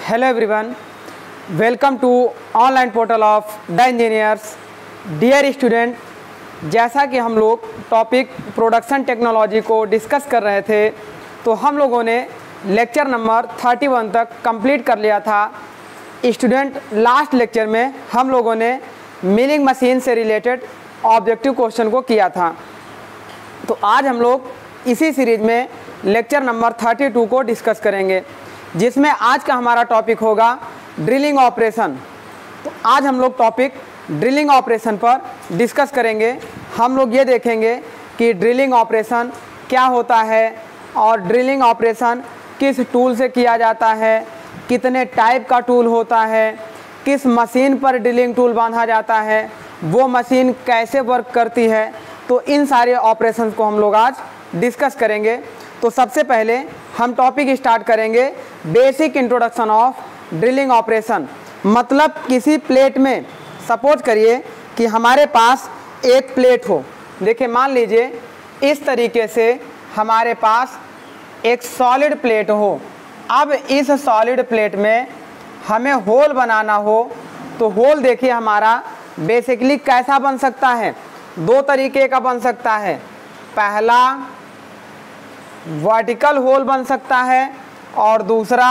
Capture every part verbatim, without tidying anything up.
Hello everyone, welcome to online portal of the engineers. Dear student, जैसा कि हम लोग टॉपिक प्रोडक्शन टेक्नोलॉजी को डिस्कस कर रहे थे, तो हम लोगों ने लेक्चर नंबर इकतीस तक कंप्लीट कर लिया था। स्टूडेंट, लास्ट लेक्चर में हम लोगों ने मिलिंग मशीन से रिलेटेड ऑब्जेक्टिव क्वेश्चन को किया था। तो आज हम लोग इसी सीरीज में लेक्चर नंबर बत्तीस को डिस्कस करेंगे, जिसमें आज का हमारा टॉपिक होगा ड्रिलिंग ऑपरेशन। तो आज हम लोग टॉपिक ड्रिलिंग ऑपरेशन पर डिस्कस करेंगे। हम लोग ये देखेंगे कि ड्रिलिंग ऑपरेशन क्या होता है और ड्रिलिंग ऑपरेशन किस टूल से किया जाता है, कितने टाइप का टूल होता है, किस मशीन पर ड्रिलिंग टूल बांधा जाता है, वो मशीन कैसे वर्क करती है। तो इन सारे ऑपरेशंस को हम लोग आज डिस्कस करेंगे। तो सबसे पहले हम टॉपिक स्टार्ट करेंगे basic introduction of drilling operation. मतलब किसी प्लेट में सपोज करिए कि हमारे पास एक प्लेट हो। देखिए, मान लीजिए इस तरीके से हमारे पास एक सॉलिड प्लेट हो। अब इस सॉलिड प्लेट में हमें होल बनाना हो, तो होल देखिए हमारा बेसिकली कैसा बन सकता है, दो तरीके का बन सकता है। पहला वर्टिकल होल बन सकता है और दूसरा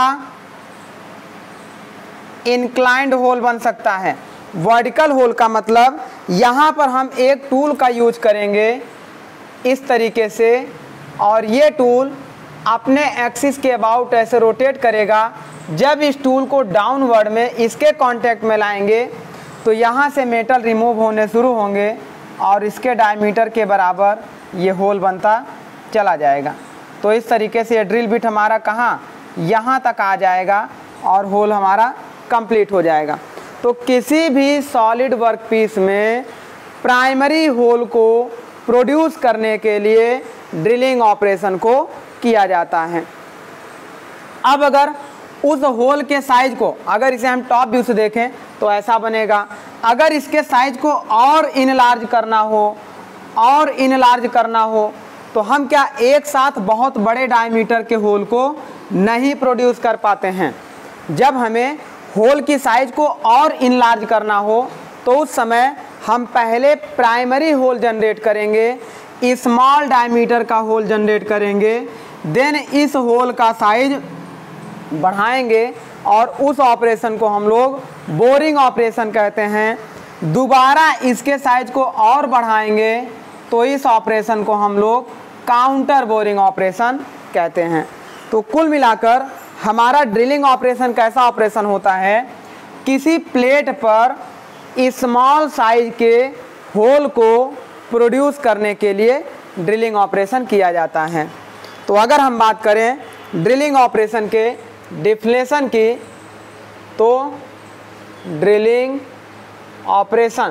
इंक्लाइंड होल बन सकता है। वर्टिकल होल का मतलब यहाँ पर हम एक टूल का यूज करेंगे इस तरीके से, और ये टूल अपने एक्सिस के अबाउट ऐसे रोटेट करेगा। जब इस टूल को डाउनवर्ड में इसके कांटेक्ट में लाएंगे तो यहाँ से मेटल रिमूव होने शुरू होंगे और इसके डायमीटर के बराबर ये होल बनता चला जाएगा। तो इस तरीके से ये ड्रिल बिट हमारा कहाँ, यहाँ तक आ जाएगा और होल हमारा कंप्लीट हो जाएगा। तो किसी भी सॉलिड वर्कपीस में प्राइमरी होल को प्रोड्यूस करने के लिए ड्रिलिंग ऑपरेशन को किया जाता है। अब अगर उस होल के साइज को, अगर इसे हम टॉप व्यू से देखें तो ऐसा बनेगा। अगर इसके साइज को और इनलार्ज करना हो और इनलार्ज करना हो तो हम क्या एक साथ बहुत बड़े डायमीटर के होल को नहीं प्रोड्यूस कर पाते हैं। जब हमें होल की साइज को और इनलार्ज करना हो तो उस समय हम पहले प्राइमरी होल जनरेट करेंगे, स्मॉल डायमीटर का होल जनरेट करेंगे, देन इस होल का साइज बढ़ाएंगे और उस ऑपरेशन को हम लोग बोरिंग ऑपरेशन कहते हैं। दोबारा इसके साइज को और बढ़ाएंगे तो इस ऑपरेशन को हम लोग काउंटर बोरिंग ऑपरेशन कहते हैं। तो कुल मिलाकर हमारा ड्रिलिंग ऑपरेशन कैसा ऑपरेशन होता है, किसी प्लेट पर स्मॉल साइज के होल को प्रोड्यूस करने के लिए ड्रिलिंग ऑपरेशन किया जाता है। तो अगर हम बात करें ड्रिलिंग ऑपरेशन के डिफिनेशन की, तो ड्रिलिंग ऑपरेशन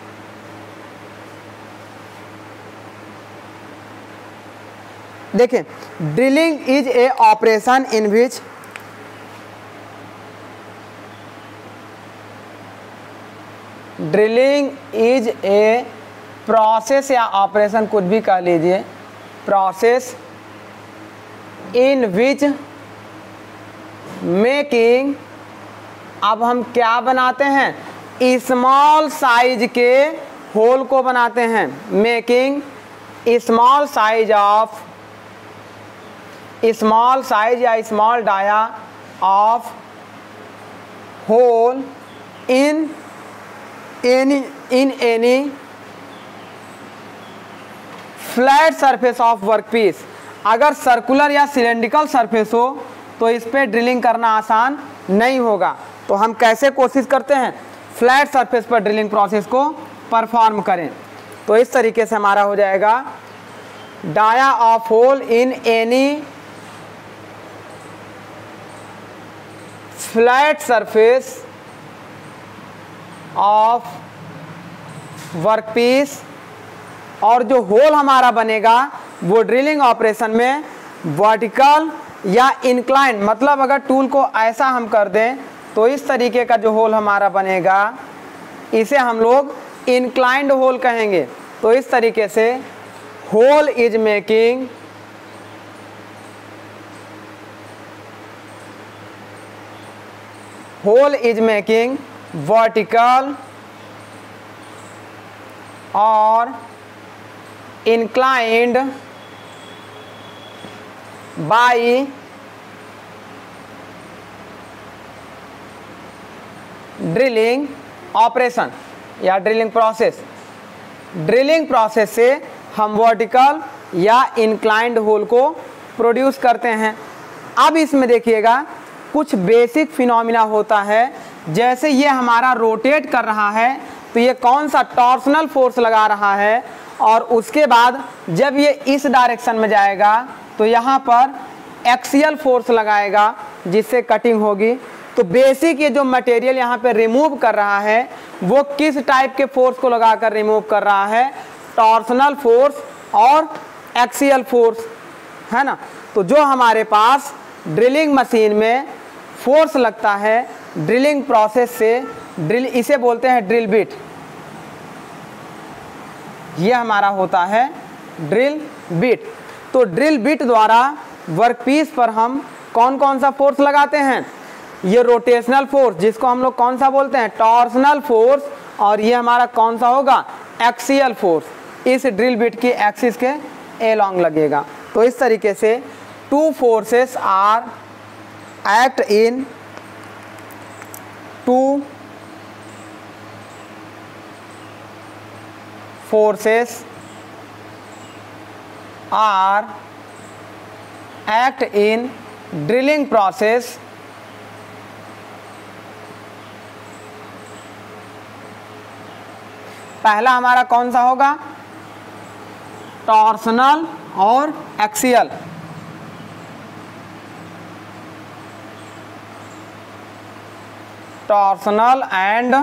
देखिए, drilling is a operation in which drilling is a process या ऑपरेशन, कुछ भी कह लीजिए, प्रोसेस इन विच मेकिंग, अब हम क्या बनाते हैं, स्मॉल साइज के होल को बनाते हैं। Making small size of small size या small dia of hole in any in any flat surface of workpiece. अगर सर्कुलर या सिलेंड्रिकल सरफेस हो तो इस पर ड्रिलिंग करना आसान नहीं होगा। तो हम कैसे कोशिश करते हैं, फ्लैट सरफेस पर ड्रिलिंग प्रोसेस को परफॉर्म करें। तो इस तरीके से हमारा हो जाएगा dia of hole in any flat surface of workpiece, और जो होल हमारा बनेगा वो ड्रिलिंग ऑपरेशन में वर्टिकल या इंक्लाइन, मतलब अगर टूल को ऐसा हम कर दें तो इस तरीके का जो होल हमारा बनेगा इसे हम लोग इंक्लाइंड होल कहेंगे। तो इस तरीके से hole is making hole is making vertical और inclined by ड्रिलिंग ऑपरेशन या ड्रिलिंग प्रोसेस। ड्रिलिंग प्रोसेस से हम वर्टिकल या इंक्लाइंड होल को प्रोड्यूस करते हैं। अब इसमें देखिएगा कुछ बेसिक फिनोमिना होता है, जैसे ये हमारा रोटेट कर रहा है तो ये कौन सा टॉर्सनल फोर्स लगा रहा है, और उसके बाद जब ये इस डायरेक्शन में जाएगा तो यहाँ पर एक्सियल फोर्स लगाएगा जिससे कटिंग होगी। तो बेसिक ये जो मटेरियल यहाँ पे रिमूव कर रहा है वो किस टाइप के फोर्स को लगाकर रिमूव कर रहा है, टॉर्सनल फोर्स और एक्सियल फोर्स, है ना। तो जो हमारे पास ड्रिलिंग मशीन में फोर्स लगता है ड्रिलिंग प्रोसेस से, ड्रिल इसे बोलते हैं ड्रिल बिट। ये हमारा होता है ड्रिल बिट। तो ड्रिल बिट द्वारा वर्कपीस पर हम कौन कौन सा फोर्स लगाते हैं, ये रोटेशनल फोर्स जिसको हम लोग कौन सा बोलते हैं, टॉर्सनल फोर्स, और ये हमारा कौन सा होगा, एक्सियल फोर्स। इस ड्रिल बिट की एक्सिस के एलॉन्ग लगेगा। तो इस तरीके से two forces are act in two forces are act in drilling process पहला हमारा कौन सा होगा, टॉर्सनल और axial. Torsional and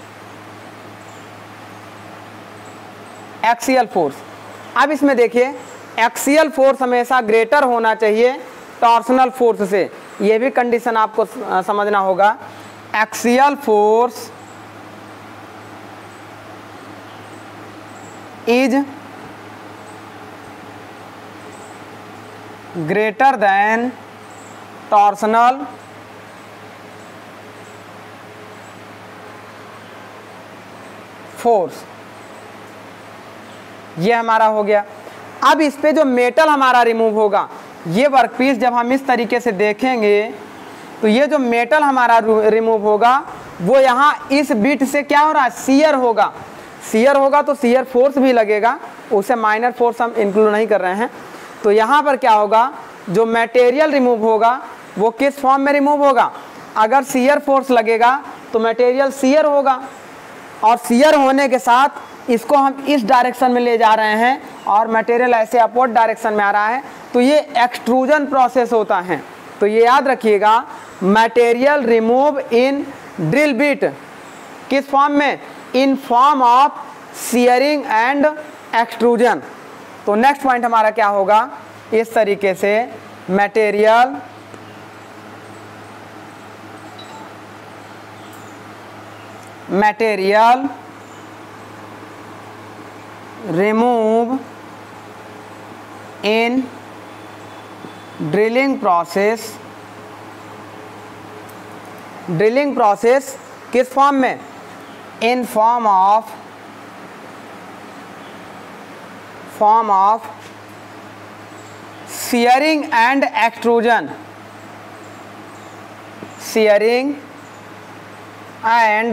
axial force. अब इसमें देखिए एक्सियल फोर्स हमेशा ग्रेटर होना चाहिए टॉर्सनल फोर्स से, ये भी कंडीशन आपको समझना होगा। Axial force is greater than torsional force. ये हमारा हो गया। अब इस पे जो मेटल हमारा रिमूव होगा, ये वर्कपीस जब हम इस तरीके से देखेंगे तो ये जो मेटल हमारा रिमूव होगा वो यहाँ इस बिट से क्या हो रहा है, शियर होगा। शियर होगा तो शियर फोर्स भी लगेगा, उसे माइनर फोर्स हम इंक्लूड नहीं कर रहे हैं। तो यहाँ पर क्या होगा, जो मटेरियल रिमूव होगा वो किस फॉर्म में रिमूव होगा, अगर शियर फोर्स लगेगा तो मटेरियल शियर होगा, और शियर होने के साथ इसको हम इस डायरेक्शन में ले जा रहे हैं और मटेरियल ऐसे अपवर्ड डायरेक्शन में आ रहा है, तो ये एक्सट्रूजन प्रोसेस होता है। तो ये याद रखिएगा, material remove in drill bit किस फॉर्म में, in form of shearing and extrusion. तो नेक्स्ट पॉइंट हमारा क्या होगा, इस तरीके से material material remove in drilling process। Drilling process किस फॉर्म में, in form of form of shearing and extrusion. Shearing and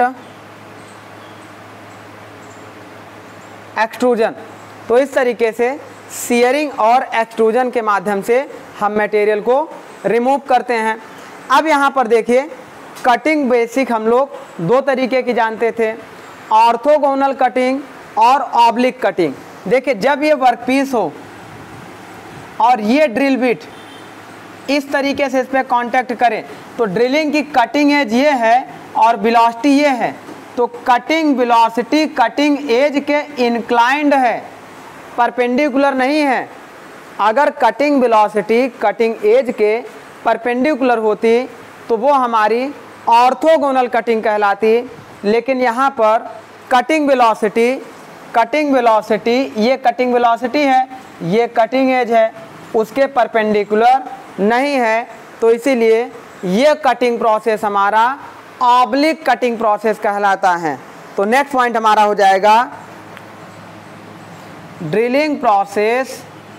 extrusion. तो इस तरीके से शियरिंग और एक्सट्रूजन के माध्यम से हम मटेरियल को रिमूव करते हैं। अब यहाँ पर देखिए, कटिंग बेसिक हम लोग दो तरीके की जानते थे, ऑर्थोगोनल कटिंग और ऑब्लिक कटिंग। देखिए, जब ये वर्कपीस हो और ये ड्रिल बिट इस तरीके से इस पर कॉन्टैक्ट करें तो ड्रिलिंग की कटिंग एज ये है और वेलोसिटी ये है। तो कटिंग वेलोसिटी कटिंग एज के इंक्लाइंड है, परपेंडिकुलर नहीं है। अगर कटिंग वेलोसिटी कटिंग एज के परपेंडिकुलर होती तो वो हमारी ऑर्थोगोनल कटिंग कहलाती। लेकिन यहाँ पर कटिंग वेलोसिटी कटिंग वेलोसिटी ये कटिंग वेलोसिटी है, ये कटिंग एज है, उसके परपेंडिकुलर नहीं है। तो इसीलिए ये कटिंग प्रोसेस हमारा ऑब्लिक कटिंग प्रोसेस कहलाता है। तो नेक्स्ट पॉइंट हमारा हो जाएगा drilling process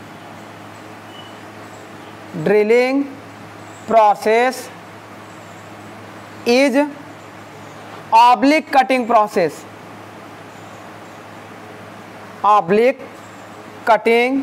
drilling process is oblique cutting process oblique cutting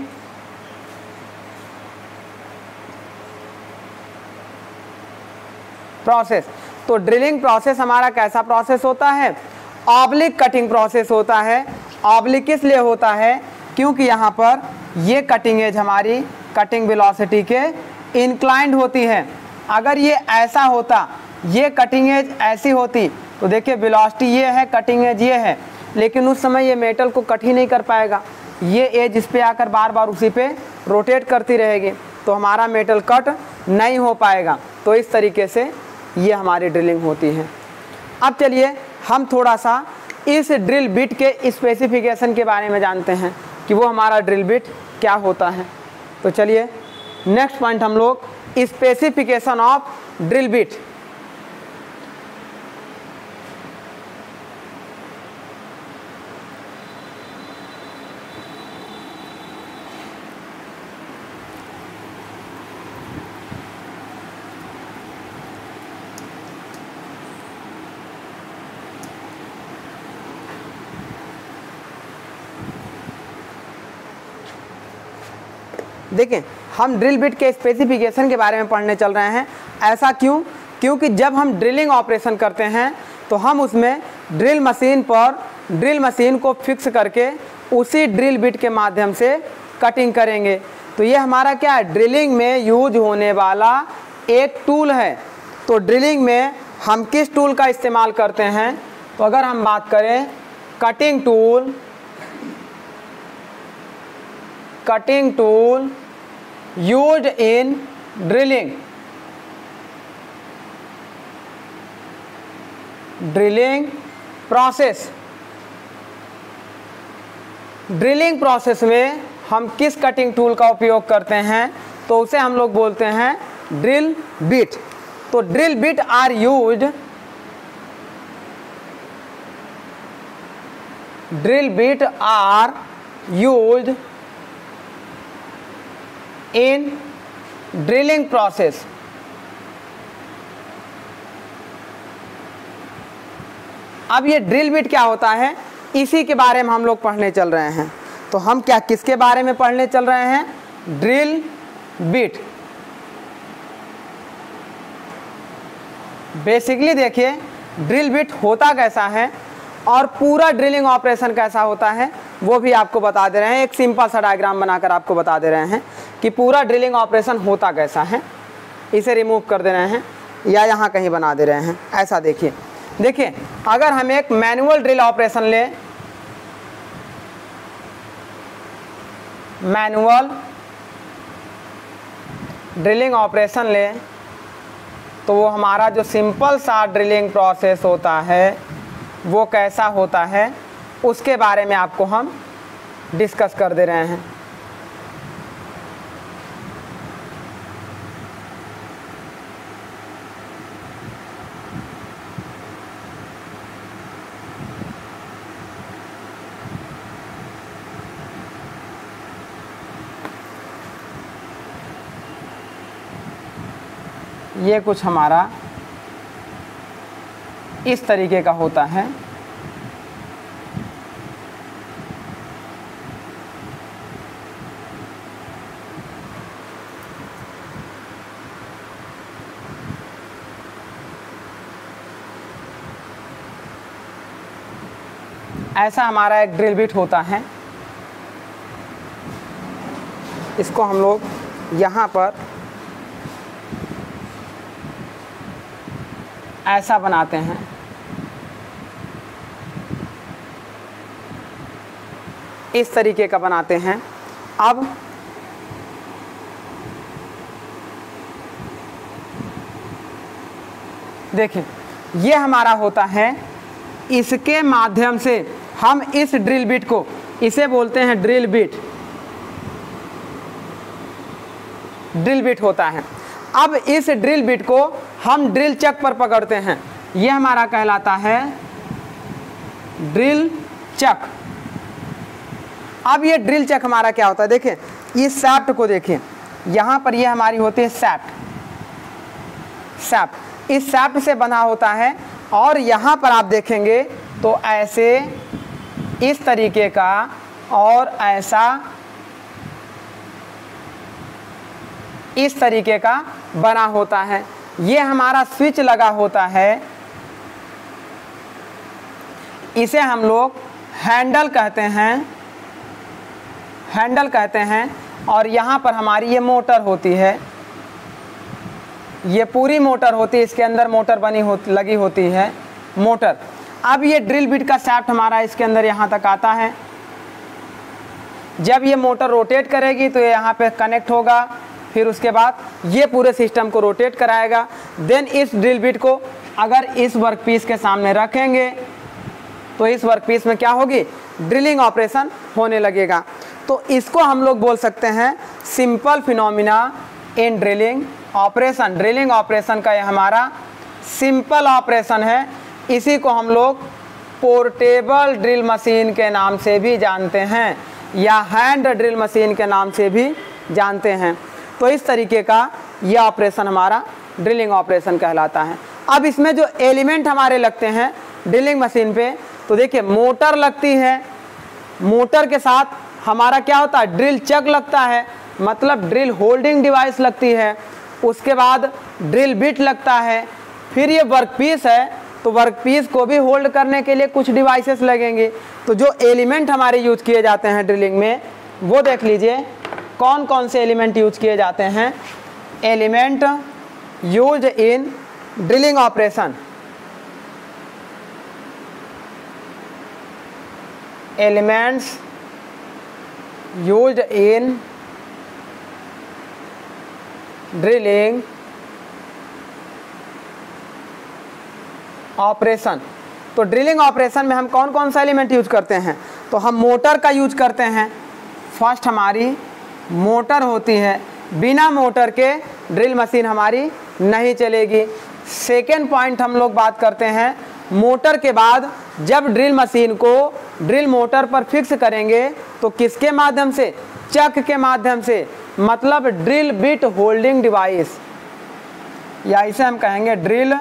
process. तो ड्रिलिंग प्रोसेस हमारा कैसा प्रोसेस होता है? ऑब्लिक कटिंग प्रोसेस होता है। ऑब्लिक किस लिए होता है? क्योंकि यहाँ पर ये कटिंग एज हमारी कटिंग वेलोसिटी के इंक्लाइंड होती है। अगर ये ऐसा होता, ये कटिंग एज ऐसी होती, तो देखिए वेलोसिटी ये है, कटिंग एज ये है, लेकिन उस समय ये मेटल को कट ही नहीं कर पाएगा। ये एज इस पे आकर बार बार उसी पे रोटेट करती रहेगी, तो हमारा मेटल कट नहीं हो पाएगा। तो इस तरीके से ये हमारी ड्रिलिंग होती है। अब चलिए हम थोड़ा सा इस ड्रिल बिट के स्पेसिफिकेशन के बारे में जानते हैं कि वो हमारा ड्रिल बिट क्या होता है। तो चलिए नेक्स्ट पॉइंट हम लोग स्पेसिफिकेशन ऑफ ड्रिल बिट। देखें, हम ड्रिल बिट के स्पेसिफिकेशन के बारे में पढ़ने चल रहे हैं। ऐसा क्यों? क्योंकि जब हम ड्रिलिंग ऑपरेशन करते हैं तो हम उसमें ड्रिल मशीन पर ड्रिल मशीन को फिक्स करके उसी ड्रिल बिट के माध्यम से कटिंग करेंगे। तो ये हमारा क्या है? ड्रिलिंग में यूज होने वाला एक टूल है। तो ड्रिलिंग में हम किस टूल का इस्तेमाल करते हैं? तो अगर हम बात करें cutting tool cutting tool used in drilling drilling process. Drilling process में हम किस कटिंग टूल का उपयोग करते हैं? तो उसे हम लोग बोलते हैं ड्रिल बिट। तो drill bit are used drill bit are used in drilling process. अब ये ड्रिल बिट क्या होता है, इसी के बारे में हम लोग पढ़ने चल रहे हैं। तो हम क्या किसके बारे में पढ़ने चल रहे हैं? Drill bit. बेसिकली देखिए ड्रिल बिट होता कैसा है और पूरा ड्रिलिंग ऑपरेशन कैसा होता है वो भी आपको बता दे रहे हैं। एक सिंपल सा डायग्राम बनाकर आपको बता दे रहे हैं कि पूरा ड्रिलिंग ऑपरेशन होता कैसा है। इसे रिमूव कर दे रहे हैं या यहाँ कहीं बना दे रहे हैं। ऐसा देखिए देखिए अगर हम एक मैनुअल ड्रिल ऑपरेशन लें, मैनुअल ड्रिलिंग ऑपरेशन लें, तो वो हमारा जो सिंपल सा ड्रिलिंग प्रोसेस होता है वो कैसा होता है उसके बारे में आपको हम डिस्कस कर दे रहे हैं। ये कुछ हमारा इस तरीके का होता है। ऐसा हमारा एक ड्रिल बिट होता है। इसको हम लोग यहाँ पर ऐसा बनाते हैं। इस तरीके का बनाते हैं। अब देखिए ये हमारा होता है, इसके माध्यम से हम इस ड्रिल बिट को, इसे बोलते हैं ड्रिल बिट, ड्रिल बिट होता है। अब इस ड्रिल बिट को हम ड्रिल चक पर पकड़ते हैं। ये हमारा कहलाता है ड्रिल चक। अब ये ड्रिल चक हमारा क्या होता है, देखें इस शाफ्ट को देखें, यहाँ पर ये हमारी होती है शाफ्ट, शाफ्ट इस शाफ्ट से बना होता है, और यहाँ पर आप देखेंगे तो ऐसे इस तरीके का और ऐसा इस तरीके का बना होता है। ये हमारा स्विच लगा होता है, इसे हम लोग हैंडल कहते हैं, हैंडल कहते हैं। और यहाँ पर हमारी ये मोटर होती है, ये पूरी मोटर होती है, इसके अंदर मोटर बनी हो लगी होती है मोटर। अब ये ड्रिल बिट का शाफ्ट हमारा इसके अंदर यहाँ तक आता है। जब ये मोटर रोटेट करेगी तो ये यहाँ पे कनेक्ट होगा, फिर उसके बाद ये पूरे सिस्टम को रोटेट कराएगा। देन इस ड्रिल बिट को अगर इस वर्कपीस के सामने रखेंगे तो इस वर्कपीस में क्या होगी, ड्रिलिंग ऑपरेशन होने लगेगा। तो इसको हम लोग बोल सकते हैं simple phenomena in drilling operation. Drilling operation का ये हमारा सिंपल ऑपरेशन है। इसी को हम लोग पोर्टेबल ड्रिल मशीन के नाम से भी जानते हैं, या हैंड ड्रिल मशीन के नाम से भी जानते हैं। तो इस तरीके का ये ऑपरेशन हमारा ड्रिलिंग ऑपरेशन कहलाता है। अब इसमें जो एलिमेंट हमारे लगते हैं ड्रिलिंग मशीन पे, तो देखिए मोटर लगती है, मोटर के साथ हमारा क्या होता है, ड्रिल चक लगता है, मतलब ड्रिल होल्डिंग डिवाइस लगती है। उसके बाद ड्रिल बिट लगता है। फिर ये वर्कपीस है, तो वर्कपीस को भी होल्ड करने के लिए कुछ डिवाइसेस लगेंगे। तो जो एलिमेंट हमारे यूज किए जाते हैं ड्रिलिंग में, वो देख लीजिए कौन कौन से एलिमेंट यूज किए जाते हैं। Element used in drilling operation, elements used in drilling operation. तो ड्रिलिंग ऑपरेशन में हम कौन कौन सा एलिमेंट यूज करते हैं, तो हम मोटर का यूज करते हैं। फर्स्ट हमारी मोटर होती है, बिना मोटर के ड्रिल मशीन हमारी नहीं चलेगी। सेकेंड पॉइंट हम लोग बात करते हैं, मोटर के बाद जब ड्रिल मशीन को ड्रिल मोटर पर फिक्स करेंगे तो किसके माध्यम से, चक के माध्यम से, मतलब ड्रिल बिट होल्डिंग डिवाइस, या इसे हम कहेंगे ड्रिल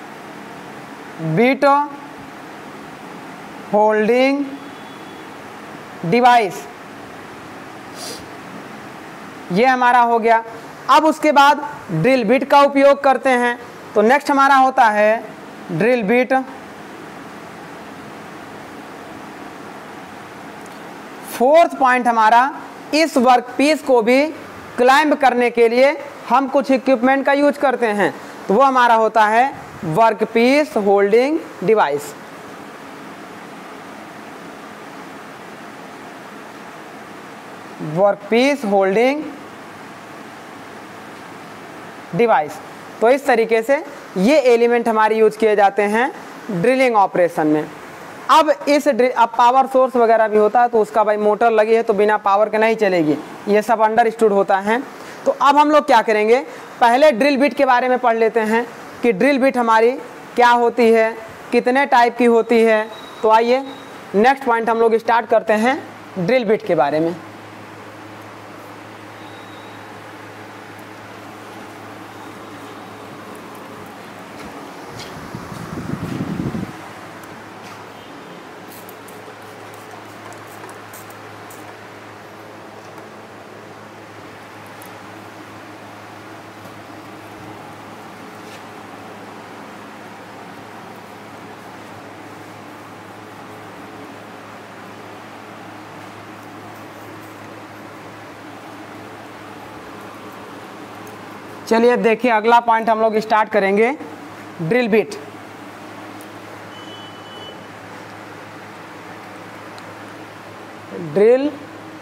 बिट होल्डिंग डिवाइस। ये हमारा हो गया। अब उसके बाद ड्रिल बिट का उपयोग करते हैं, तो नेक्स्ट हमारा होता है ड्रिल बिट। फोर्थ पॉइंट हमारा, इस वर्कपीस को भी क्लाइंब करने के लिए हम कुछ इक्विपमेंट का यूज करते हैं, तो वो हमारा होता है workpiece holding device. Workpiece holding device. तो इस तरीके से ये एलिमेंट हमारे यूज किए जाते हैं ड्रिलिंग ऑपरेशन में। अब इस अब पावर सोर्स वगैरह भी होता है, तो उसका भाई मोटर लगी है तो बिना पावर के नहीं चलेगी, ये सब अंडरस्टूड होता है। तो अब हम लोग क्या करेंगे, पहले ड्रिल बिट के बारे में पढ़ लेते हैं कि ड्रिल बिट हमारी क्या होती है, कितने टाइप की होती है। तो आइए नेक्स्ट पॉइंट हम लोग स्टार्ट करते हैं ड्रिल बिट के बारे में। चलिए अब देखिए अगला पॉइंट हम लोग स्टार्ट करेंगे ड्रिल बिट। Drill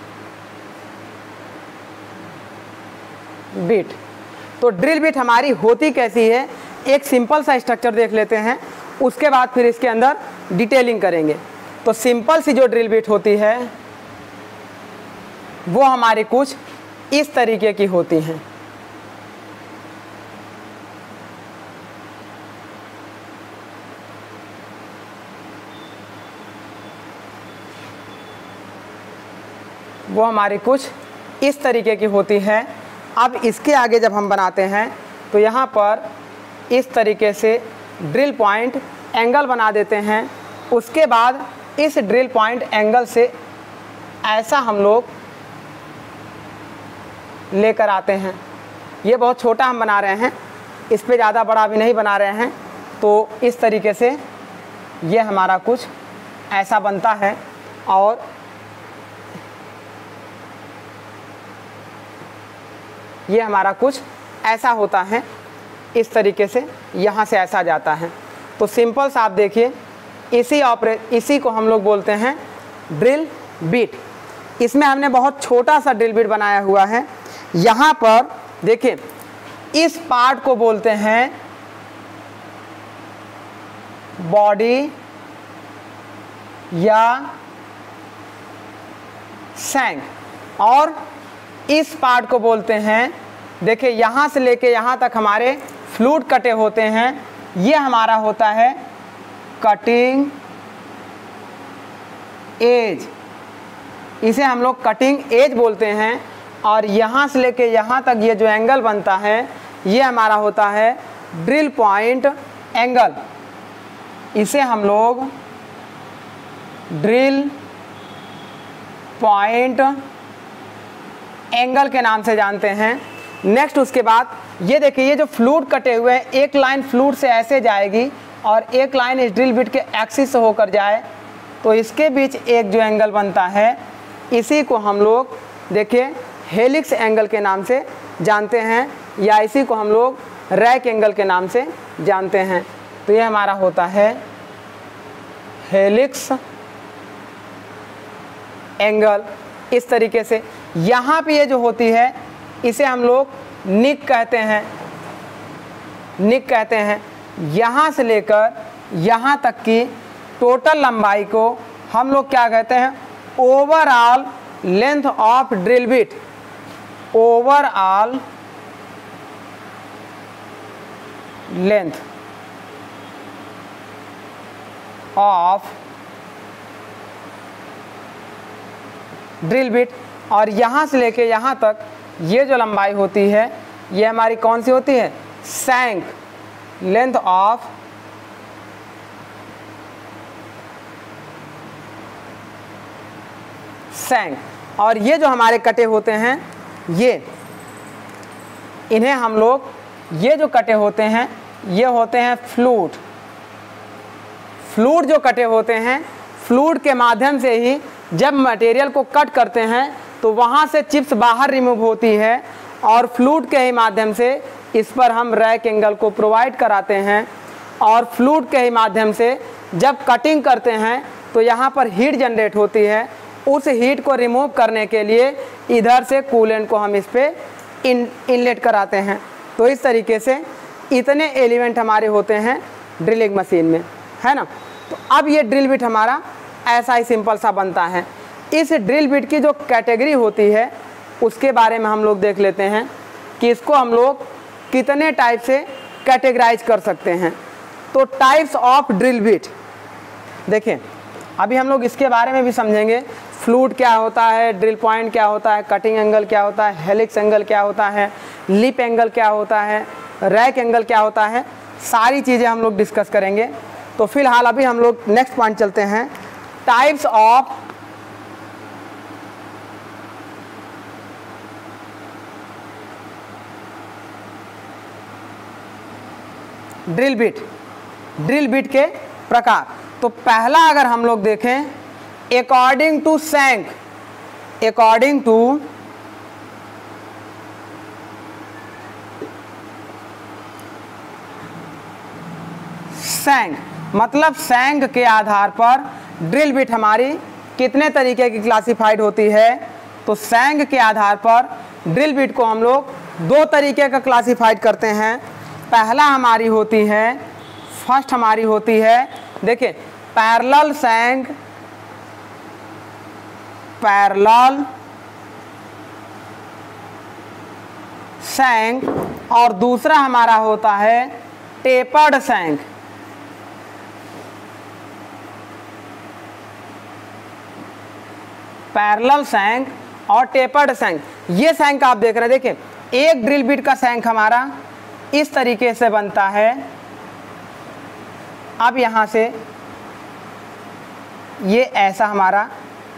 bit. तो ड्रिल बिट हमारी होती कैसी है, एक सिंपल सा स्ट्रक्चर देख लेते हैं, उसके बाद फिर इसके अंदर डिटेलिंग करेंगे। तो सिंपल सी जो ड्रिल बिट होती है वो हमारी कुछ इस तरीके की होती हैं। वो हमारी कुछ इस तरीके की होती है। अब इसके आगे जब हम बनाते हैं तो यहाँ पर इस तरीके से ड्रिल पॉइंट एंगल बना देते हैं। उसके बाद इस ड्रिल पॉइंट एंगल से ऐसा हम लोग लेकर आते हैं। ये बहुत छोटा हम बना रहे हैं, इस पे ज़्यादा बड़ा भी नहीं बना रहे हैं। तो इस तरीके से ये हमारा कुछ ऐसा बनता है और ये हमारा कुछ ऐसा होता है। इस तरीके से यहाँ से ऐसा जाता है। तो सिंपल सा आप देखिए, इसी ऑपरे इसी को हम लोग बोलते हैं ड्रिल बिट। इसमें हमने बहुत छोटा सा ड्रिल बिट बनाया हुआ है। यहाँ पर देखिए, इस पार्ट को बोलते हैं बॉडी या सैंक, और इस पार्ट को बोलते हैं, देखिए यहाँ से लेके यहाँ तक हमारे फ्लूट कटे होते हैं। ये हमारा होता है कटिंग एज, इसे हम लोग कटिंग एज बोलते हैं। और यहाँ से लेके यहाँ तक ये जो एंगल बनता है ये हमारा होता है ड्रिल पॉइंट एंगल। इसे हम लोग ड्रिल पॉइंट एंगल के नाम से जानते हैं। नेक्स्ट उसके बाद ये देखिए, ये जो फ्लूट कटे हुए हैं, एक लाइन फ्लूट से ऐसे जाएगी और एक लाइन इस ड्रिल बिट के एक्सिस से होकर जाए, तो इसके बीच एक जो एंगल बनता है इसी को हम लोग देखिए हेलिक्स एंगल के नाम से जानते हैं, या इसी को हम लोग रैक एंगल के नाम से जानते हैं। तो ये हमारा होता है हेलिक्स एंगल। इस तरीके से यहाँ पे ये जो होती है इसे हम लोग निक कहते हैं, निक कहते हैं। यहाँ से लेकर यहाँ तक की टोटल लंबाई को हम लोग क्या कहते हैं, overall length of drill bit. Overall length of drill bit. और यहाँ से लेके यहाँ तक ये जो लंबाई होती है ये हमारी कौन सी होती है, सैंक, लेंथ ऑफ सैंक। और ये जो हमारे कटे होते हैं ये, इन्हें हम लोग, ये जो कटे होते हैं ये होते हैं फ्लूट। फ्लूट जो कटे होते हैं, फ्लूट के माध्यम से ही जब मटेरियल को कट करते हैं तो वहाँ से चिप्स बाहर रिमूव होती है और फ्लूट के ही माध्यम से इस पर हम रैक एंगल को प्रोवाइड कराते हैं। और फ्लूट के ही माध्यम से जब कटिंग करते हैं तो यहाँ पर हीट जनरेट होती है। उस हीट को रिमूव करने के लिए इधर से कूलेंट को हम इस पर इन इनलेट कराते हैं। तो इस तरीके से इतने एलिमेंट हमारे होते हैं ड्रिलिंग मशीन में, है ना। तो अब ये ड्रिल बिट हमारा ऐसा ही सिंपल सा बनता है। इस ड्रिल बिट की जो कैटेगरी होती है उसके बारे में हम लोग देख लेते हैं कि इसको हम लोग कितने टाइप से कैटेगराइज कर सकते हैं। तो टाइप्स ऑफ ड्रिल बिट देखिए, अभी हम लोग इसके बारे में भी समझेंगे। फ्लूट क्या होता है, ड्रिल पॉइंट क्या होता है, कटिंग एंगल क्या होता है, हेलिक्स एंगल क्या होता है, लिप एंगल क्या होता है, रैक एंगल क्या होता है, सारी चीज़ें हम लोग डिस्कस करेंगे। तो फिलहाल अभी हम लोग नेक्स्ट पॉइंट चलते हैं, types of drill bit. Drill bit के प्रकार, तो पहला अगर हम लोग देखें, according to shank, according to shank, मतलब सैंक के आधार पर ड्रिल बिट हमारी कितने तरीके की क्लासिफाइड होती है। तो सैंक के आधार पर ड्रिल बिट को हम लोग दो तरीके का क्लासिफाइड करते हैं। पहला हमारी होती है, फर्स्ट हमारी होती है, देखिए पैरेलल सैंक, पैरेलल सैंक, और दूसरा हमारा होता है टेपर्ड सैंक। पैरेलल सैंक और टेपर्ड शैंक। ये शैंक आप देख रहे हैं, देखिए एक ड्रिल बिट का शैंक हमारा इस तरीके से बनता है। अब यहाँ से ये ऐसा हमारा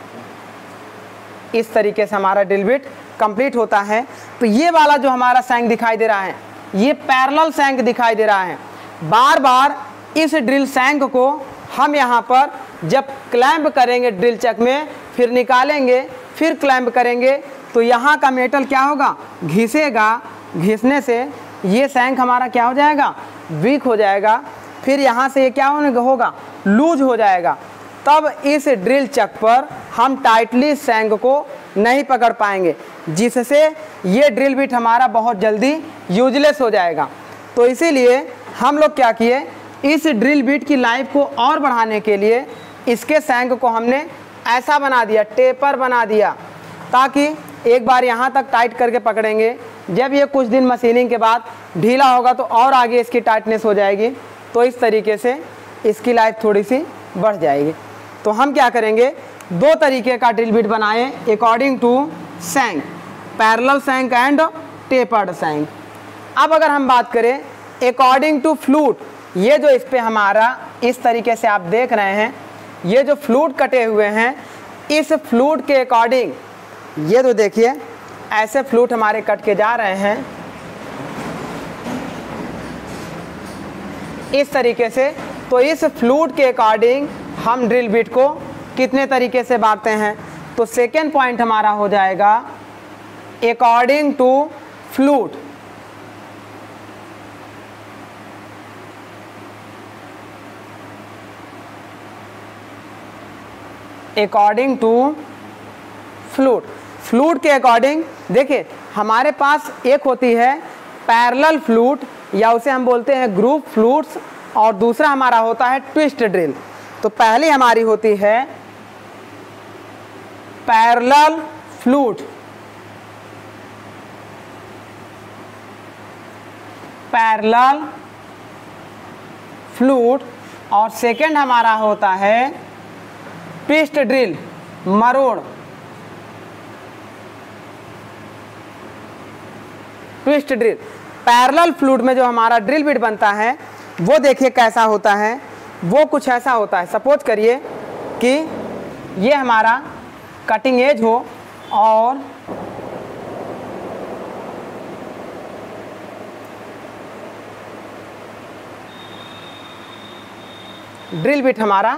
इस तरीके से हमारा ड्रिल बिट कंप्लीट होता है। तो ये वाला जो हमारा शैंक दिखाई दे रहा है ये पैरेलल शैंक दिखाई दे रहा है। बार बार इस ड्रिल शैंक को हम यहाँ पर जब क्लैंप करेंगे ड्रिल चक में, फिर निकालेंगे, फिर क्लैंप करेंगे, तो यहाँ का मेटल क्या होगा, घिसेगा। घिसने से ये शैंक हमारा क्या हो जाएगा, वीक हो जाएगा। फिर यहाँ से ये क्या होगा, लूज हो जाएगा। तब इस ड्रिल चक पर हम टाइटली शैंक को नहीं पकड़ पाएंगे, जिससे ये ड्रिल बिट हमारा बहुत जल्दी यूजलेस हो जाएगा। तो इसीलिए हम लोग क्या किए, इस ड्रिल बिट की लाइफ को और बढ़ाने के लिए इसके शैंक को हमने ऐसा बना दिया, टेपर बना दिया, ताकि एक बार यहाँ तक टाइट करके पकड़ेंगे, जब ये कुछ दिन मशीनिंग के बाद ढीला होगा तो और आगे इसकी टाइटनेस हो जाएगी। तो इस तरीके से इसकी लाइफ थोड़ी सी बढ़ जाएगी। तो हम क्या करेंगे, दो तरीके का ड्रिल बिट बनाए according to shank, parallel shank and tapered shank. अब अगर हम बात करें अकॉर्डिंग टू फ्लूट, ये जो इस पे हमारा इस तरीके से आप देख रहे हैं, ये जो फ्लूट कटे हुए हैं, इस फ्लूट के अकॉर्डिंग ये तो देखिए ऐसे फ्लूट हमारे कट के जा रहे हैं इस तरीके से। तो इस फ्लूट के अकॉर्डिंग हम ड्रिल बिट को कितने तरीके से बांटते हैं, तो सेकेंड पॉइंट हमारा हो जाएगा according to flute. According to flute, flute के अकॉर्डिंग देखिए हमारे पास एक होती है पैरेलल फ्लूट, या उसे हम बोलते हैं ग्रुप फ्लूट्स, और दूसरा हमारा होता है ट्विस्ट ड्रिल। तो पहली हमारी होती है पैरेलल फ्लूट, पैरेलल फ्लूट, और सेकंड हमारा होता है ट्विस्ट ड्रिल, मरोड़, ट्विस्ट ड्रिल। पैरेलल फ्लूट में जो हमारा ड्रिल बिट बनता है वो देखिए कैसा होता है, वो कुछ ऐसा होता है। सपोज करिए कि ये हमारा कटिंग एज हो और ड्रिल बिट हमारा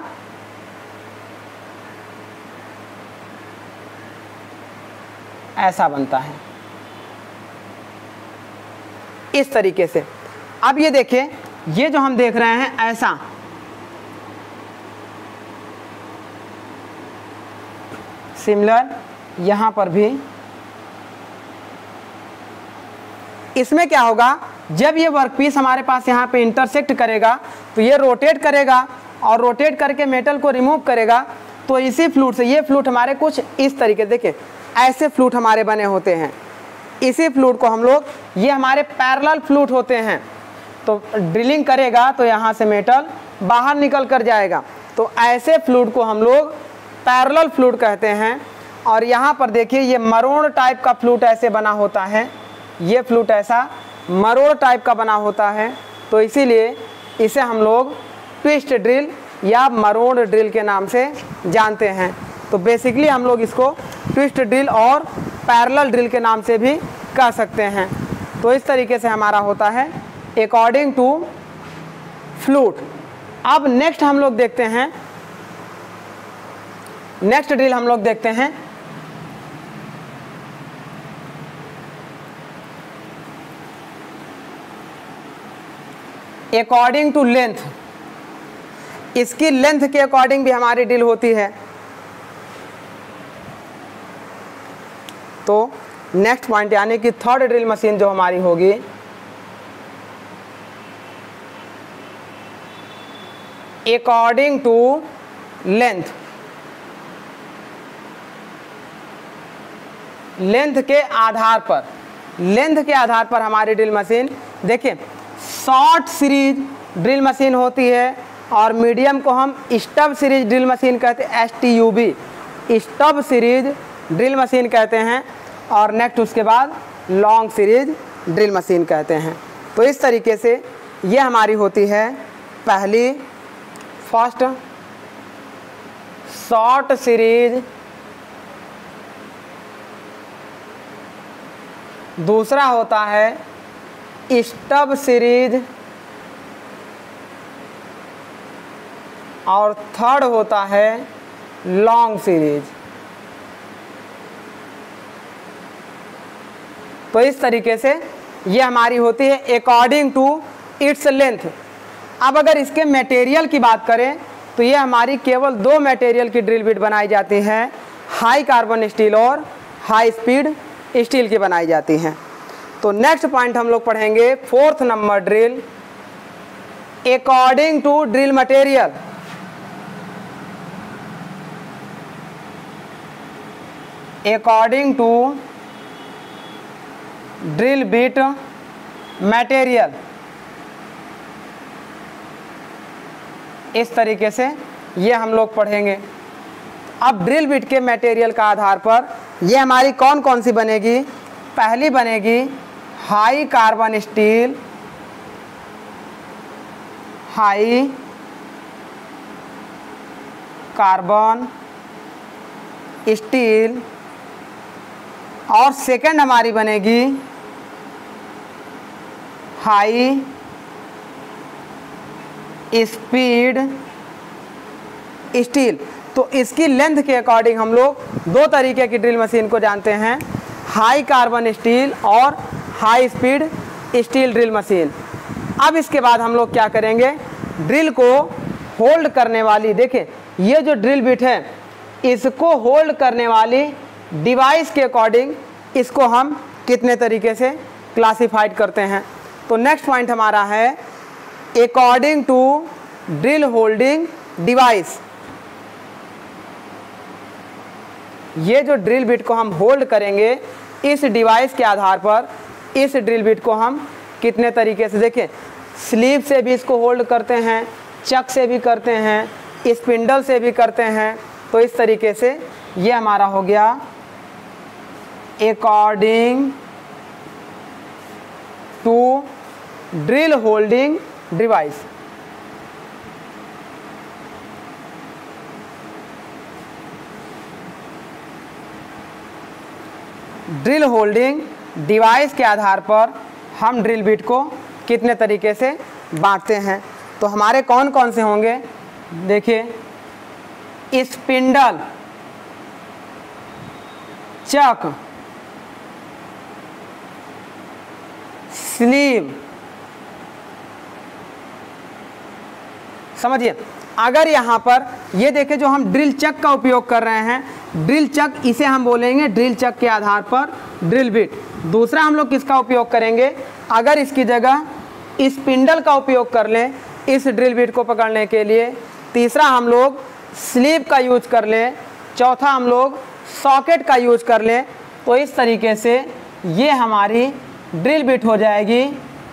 ऐसा बनता है इस तरीके से। अब ये देखिए ये जो हम देख रहे हैं ऐसा, सिमिलर यहाँ पर भी। इसमें क्या होगा, जब ये वर्कपीस हमारे पास यहाँ पे इंटरसेक्ट करेगा तो ये रोटेट करेगा और रोटेट करके मेटल को रिमूव करेगा। तो इसी फ्लूट से, ये फ्लूट हमारे कुछ इस तरीके, देखिए ऐसे फ्लूट हमारे बने होते हैं। इसी फ्लूट को हम लोग, ये हमारे पैरेलल फ्लूट होते हैं, तो ड्रिलिंग करेगा तो यहाँ से मेटल बाहर निकल कर जाएगा। तो ऐसे फ्लूट को हम लोग पैरेलल फ्लूट कहते हैं। और यहाँ पर देखिए ये मरोड़ टाइप का फ्लूट ऐसे बना होता है, ये फ्लूट ऐसा मरोड़ टाइप का बना होता है, तो इसीलिए इसे हम लोग ट्विस्ट ड्रिल या मरोड़ ड्रिल के नाम से जानते हैं। तो बेसिकली हम लोग इसको ट्विस्ट ड्रिल और पैरेलल ड्रिल के नाम से भी कह सकते हैं। तो इस तरीके से हमारा होता है अकॉर्डिंग टू फ्लूट। अब नेक्स्ट हम लोग देखते हैं, नेक्स्ट ड्रिल हम लोग देखते हैं अकॉर्डिंग टू लेंथ। इसकी लेंथ के अकॉर्डिंग भी हमारी ड्रिल होती है। तो नेक्स्ट पॉइंट यानी कि थर्ड ड्रिल मशीन जो हमारी होगी, अकॉर्डिंग टू लेंथ। लेंथ के आधार पर, लेंथ के आधार पर हमारी ड्रिल मशीन, देखिए शॉर्ट सीरीज ड्रिल मशीन होती है और मीडियम को हम स्टब सीरीज ड्रिल मशीन कहते हैं, S T U B, stub series drill machine कहते हैं और नेक्स्ट उसके बाद लॉन्ग सीरीज ड्रिल मशीन कहते हैं। तो इस तरीके से ये हमारी होती है पहली फर्स्ट शॉर्ट सीरीज, दूसरा होता है स्टब सीरीज और थर्ड होता है लॉन्ग सीरीज। तो इस तरीके से ये हमारी होती है अकॉर्डिंग टू इट्स लेंथ। अब अगर इसके मटेरियल की बात करें तो ये हमारी केवल दो मटेरियल की ड्रिल बिट बनाई जाती हैं, हाई कार्बन स्टील और हाई स्पीड स्टील की बनाई जाती हैं। तो नेक्स्ट पॉइंट हम लोग पढ़ेंगे fourth number drill according to drill material. According to drill bit material, इस तरीके से ये हम लोग पढ़ेंगे। अब ड्रिल बिट के मटेरियल का आधार पर ये हमारी कौन कौन सी बनेगी। पहली बनेगी high carbon steel, high carbon steel, और सेकंड हमारी बनेगी हाई स्पीड स्टील। तो इसकी लेंथ के अकॉर्डिंग हम लोग दो तरीके की ड्रिल मशीन को जानते हैं, हाई कार्बन स्टील और high speed steel drill machine. अब इसके बाद हम लोग क्या करेंगे, ड्रिल को होल्ड करने वाली, देखें ये जो ड्रिल बिट है इसको होल्ड करने वाली डिवाइस के अकॉर्डिंग इसको हम कितने तरीके से क्लासिफाइड करते हैं। तो नेक्स्ट पॉइंट हमारा है according to drill holding device. ये जो ड्रिल बिट को हम होल्ड करेंगे इस डिवाइस के आधार पर इस ड्रिल बिट को हम कितने तरीके से, देखें स्लीव से भी इसको होल्ड करते हैं, चक से भी करते हैं, स्पिंडल से भी करते हैं। तो इस तरीके से ये हमारा हो गया according to drill holding device. Drill holding device के आधार पर हम ड्रिल बिट को कितने तरीके से बांटते हैं। तो हमारे कौन कौन से होंगे, देखिए स्पिंडल, चक, स्लीव। समझिए अगर यहाँ पर ये देखें जो हम ड्रिल चक का उपयोग कर रहे हैं, ड्रिल चक इसे हम बोलेंगे ड्रिल चक के आधार पर ड्रिल बिट। दूसरा हम लोग किसका उपयोग करेंगे, अगर इसकी जगह स्पिंडल का उपयोग कर लें इस ड्रिल बिट को पकड़ने के लिए। तीसरा हम लोग स्लीव का यूज कर लें। चौथा हम लोग सॉकेट का यूज कर लें। तो इस तरीके से ये हमारी ड्रिल बिट हो जाएगी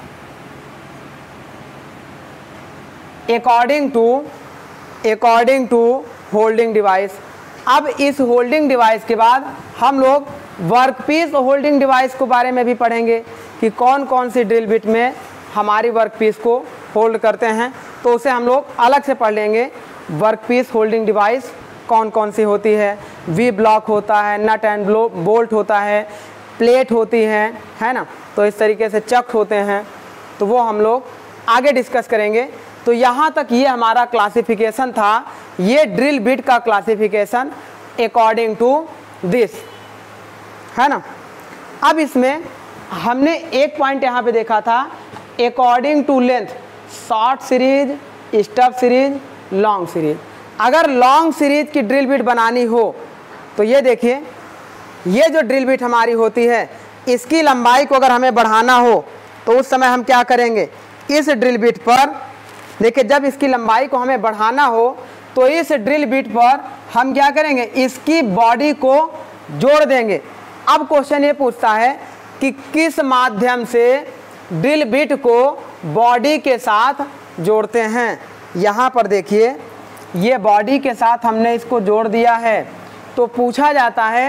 according to according to holding device. अब इस होल्डिंग डिवाइस के बाद हम लोग वर्कपीस होल्डिंग डिवाइस के बारे में भी पढ़ेंगे कि कौन कौन सी ड्रिल बिट में हमारी वर्कपीस को होल्ड करते हैं। तो उसे हम लोग अलग से पढ़ लेंगे। वर्कपीस होल्डिंग डिवाइस कौन कौन सी होती है, वी ब्लॉक होता है, नट एंड बोल्ट होता है, प्लेट होती है, है ना। तो इस तरीके से चक होते हैं। तो वो हम लोग आगे डिस्कस करेंगे। तो यहाँ तक ये हमारा क्लासिफिकेशन था, ये ड्रिल बिट का क्लासिफिकेशन अकॉर्डिंग टू दिस, है ना। अब इसमें हमने एक पॉइंट यहाँ पे देखा था according to length, short series, stub series, long series. अगर लॉन्ग सीरीज की ड्रिल बिट बनानी हो तो ये देखिए, ये जो ड्रिल बिट हमारी होती है इसकी लंबाई को अगर हमें बढ़ाना हो तो उस समय हम क्या करेंगे, इस ड्रिल बिट पर देखिए, जब इसकी लंबाई को हमें बढ़ाना हो तो इस ड्रिल बिट पर हम क्या करेंगे, इसकी बॉडी को जोड़ देंगे। अब क्वेश्चन ये पूछता है कि किस माध्यम से ड्रिल बिट को बॉडी के साथ जोड़ते हैं। यहाँ पर देखिए, ये बॉडी के साथ हमने इसको जोड़ दिया है। तो पूछा जाता है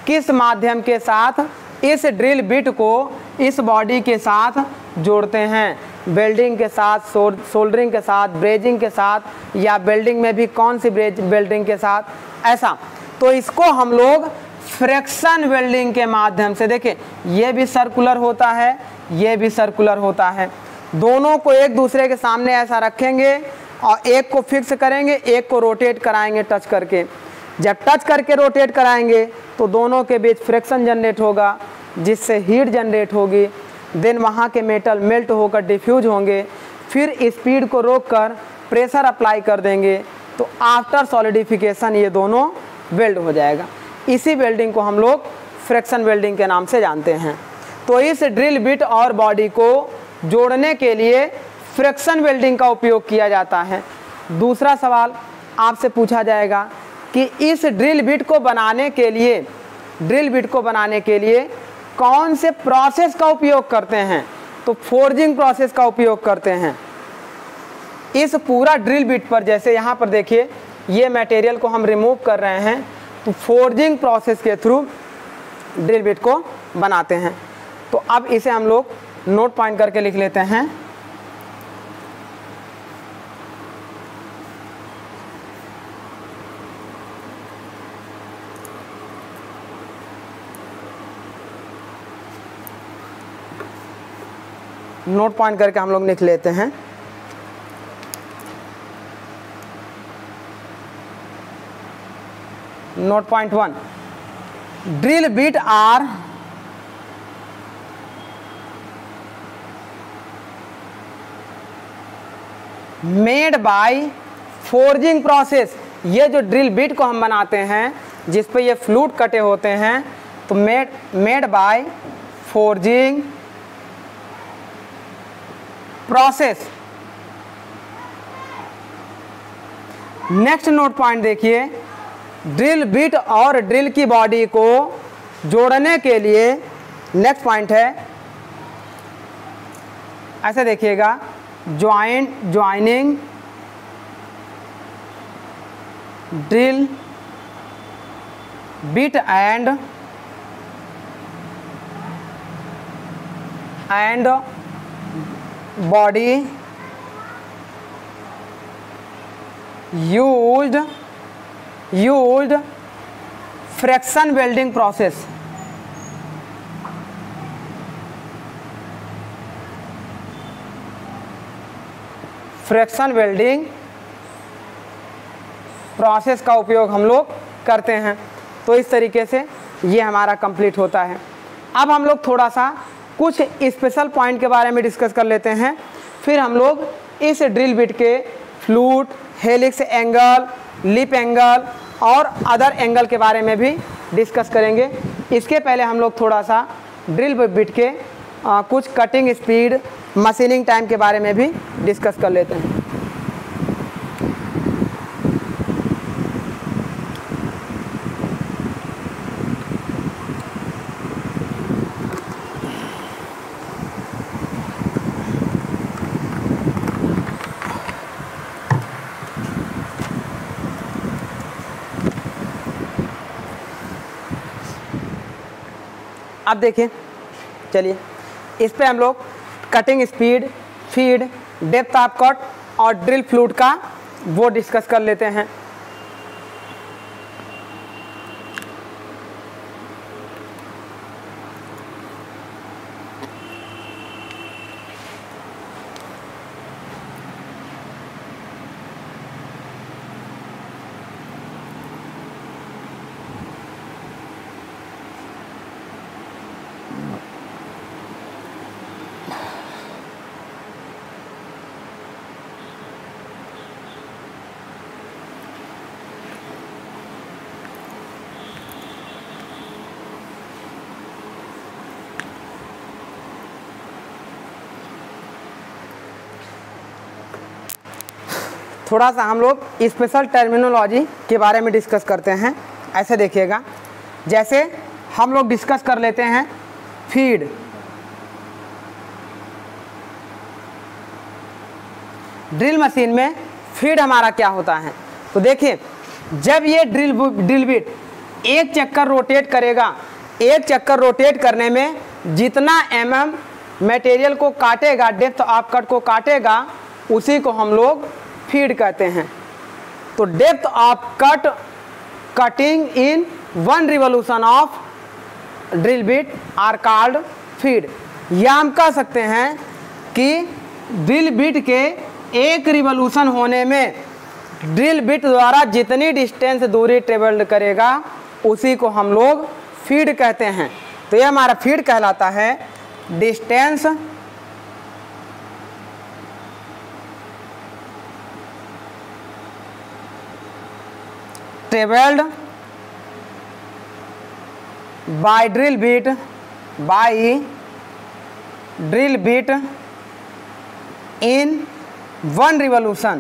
किस माध्यम के साथ इस ड्रिल बिट को इस बॉडी के साथ जोड़ते हैं, वेल्डिंग के साथ, सोल्डरिंग के साथ, ब्रेजिंग के साथ, या वेल्डिंग में भी कौन सी ब्रेज वेल्डिंग के साथ, ऐसा। तो इसको हम लोग फ्रिक्शन वेल्डिंग के माध्यम से, देखिए ये भी सर्कुलर होता है, ये भी सर्कुलर होता है, दोनों को एक दूसरे के सामने ऐसा रखेंगे और एक को फिक्स करेंगे, एक को रोटेट कराएंगे टच करके। जब टच करके रोटेट कराएंगे तो दोनों के बीच फ्रिक्शन जनरेट होगा, जिससे हीट जनरेट होगी, देन वहाँ के मेटल मेल्ट होकर डिफ्यूज होंगे, फिर स्पीड को रोककर प्रेशर अप्लाई कर देंगे, तो आफ्टर सॉलिडिफिकेशन ये दोनों वेल्ड हो जाएगा। इसी वेल्डिंग को हम लोग फ्रिक्शन वेल्डिंग के नाम से जानते हैं। तो इस ड्रिल बिट और बॉडी को जोड़ने के लिए फ्रिक्शन वेल्डिंग का उपयोग किया जाता है। दूसरा सवाल आपसे पूछा जाएगा कि इस ड्रिल बिट को बनाने के लिए ड्रिल बिट को बनाने के लिए कौन से प्रोसेस का उपयोग करते हैं, तो फोर्जिंग प्रोसेस का उपयोग करते हैं। इस पूरा ड्रिल बिट पर, जैसे यहाँ पर देखिए ये मटेरियल को हम रिमूव कर रहे हैं, तो फोर्जिंग प्रोसेस के थ्रू ड्रिल बिट को बनाते हैं। तो अब इसे हम लोग नोट पॉइंट करके लिख लेते हैं। नोट पॉइंट करके हम लोग लिख लेते हैं। Note point one, drill bit are made by forging process. ये जो ड्रिल बिट को हम बनाते हैं जिस पे ये फ्लूट कटे होते हैं, तो made made by forging process. Next note point देखिए, ड्रिल बिट और ड्रिल की बॉडी को जोड़ने के लिए नेक्स्ट पॉइंट है, ऐसे देखिएगा, joint joining drill bit and and body used used friction welding process. Friction welding process का उपयोग हम लोग करते हैं। तो इस तरीके से ये हमारा कंप्लीट होता है। अब हम लोग थोड़ा सा कुछ स्पेशल पॉइंट के बारे में डिस्कस कर लेते हैं, फिर हम लोग इस ड्रिल बिट के flute, helix angle, lip angle और अदर एंगल के बारे में भी डिस्कस करेंगे। इसके पहले हम लोग थोड़ा सा ड्रिल बिट के आ, कुछ कटिंग स्पीड, मशीनिंग टाइम के बारे में भी डिस्कस कर लेते हैं। अब देखिए, चलिए इस पे हम लोग cutting speed, feed, depth of cut और ड्रिल फ्लूट का वो डिस्कस कर लेते हैं। थोड़ा सा हम लोग स्पेशल टर्मिनोलॉजी के बारे में डिस्कस करते हैं। ऐसे देखिएगा, जैसे हम लोग डिस्कस कर लेते हैं फीड। ड्रिल मशीन में फीड हमारा क्या होता है, तो देखिए जब ये ड्रिल ड्रिल बिट एक चक्कर रोटेट करेगा, एक चक्कर रोटेट करने में जितना एम एम मटेरियल को काटेगा, डेप्थ ऑफ कट को काटेगा, उसी को हम लोग फीड कहते हैं। तो depth of cut cutting in one revolution of drill bit are called feed. या हम कह सकते हैं कि ड्रिल बिट के एक रिवोल्यूशन होने में ड्रिल बिट द्वारा जितनी डिस्टेंस दूरी ट्रेवल्ड करेगा उसी को हम लोग फीड कहते हैं। तो ये हमारा फीड कहलाता है। Distance travelled by drill bit by drill bit in one revolution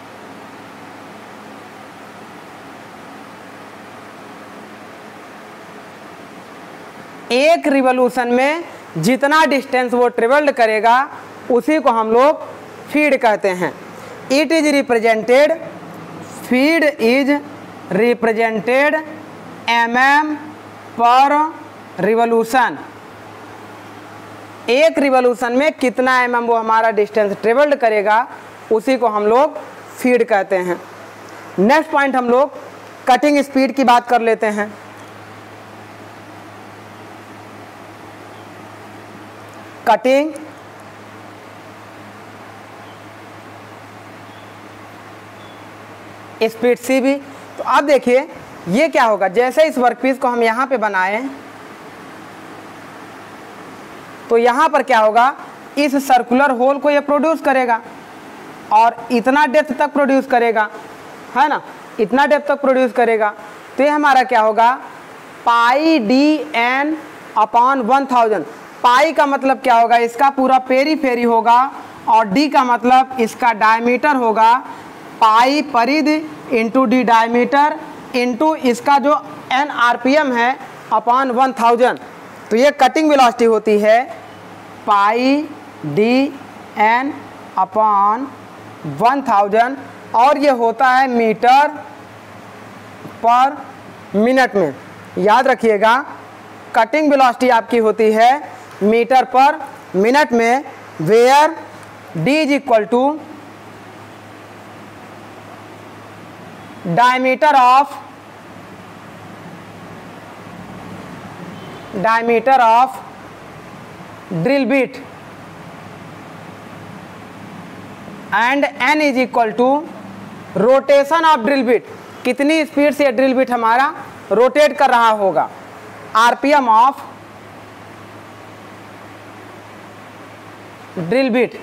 एक रिवोल्यूशन में जितना डिस्टेंस वो ट्रेवल्ड करेगा उसी को हम लोग फीड कहते हैं। It is represented feed is represented M M per revolution. एक रिवोल्यूशन में कितना एम एम वो हमारा डिस्टेंस ट्रेवल्ड करेगा उसी को हम लोग फीड कहते हैं। नेक्स्ट पॉइंट हम लोग कटिंग स्पीड की बात कर लेते हैं। कटिंग स्पीड सी भी। तो अब देखिए ये क्या होगा, जैसे इस वर्कपीस को हम यहाँ पे बनाए तो यहाँ पर क्या होगा, इस सर्कुलर होल को ये प्रोड्यूस करेगा और इतना डेप्थ तक प्रोड्यूस करेगा, है ना, इतना डेप्थ तक प्रोड्यूस करेगा। तो ये हमारा क्या होगा, pi D N upon one thousand. Pi का मतलब क्या होगा, इसका पूरा पेरीफेरी होगा और डी का मतलब इसका डायमीटर होगा। पाई परिधि इंटू डी डायमीटर इंटू इसका जो एन आरपीएम है अपॉन वन थाउजेंड। तो ये कटिंग वेलोसिटी होती है pi D N upon one thousand और ये होता है मीटर पर मिनट में। याद रखिएगा कटिंग वेलोसिटी आपकी होती है मीटर पर मिनट में, where D is equal to diameter of diameter of drill bit and N is equal to rotation of drill bit. कितनी स्पीड से ड्रिल बिट हमारा रोटेट कर रहा होगा, आरपीएम ऑफ ड्रिल बिट।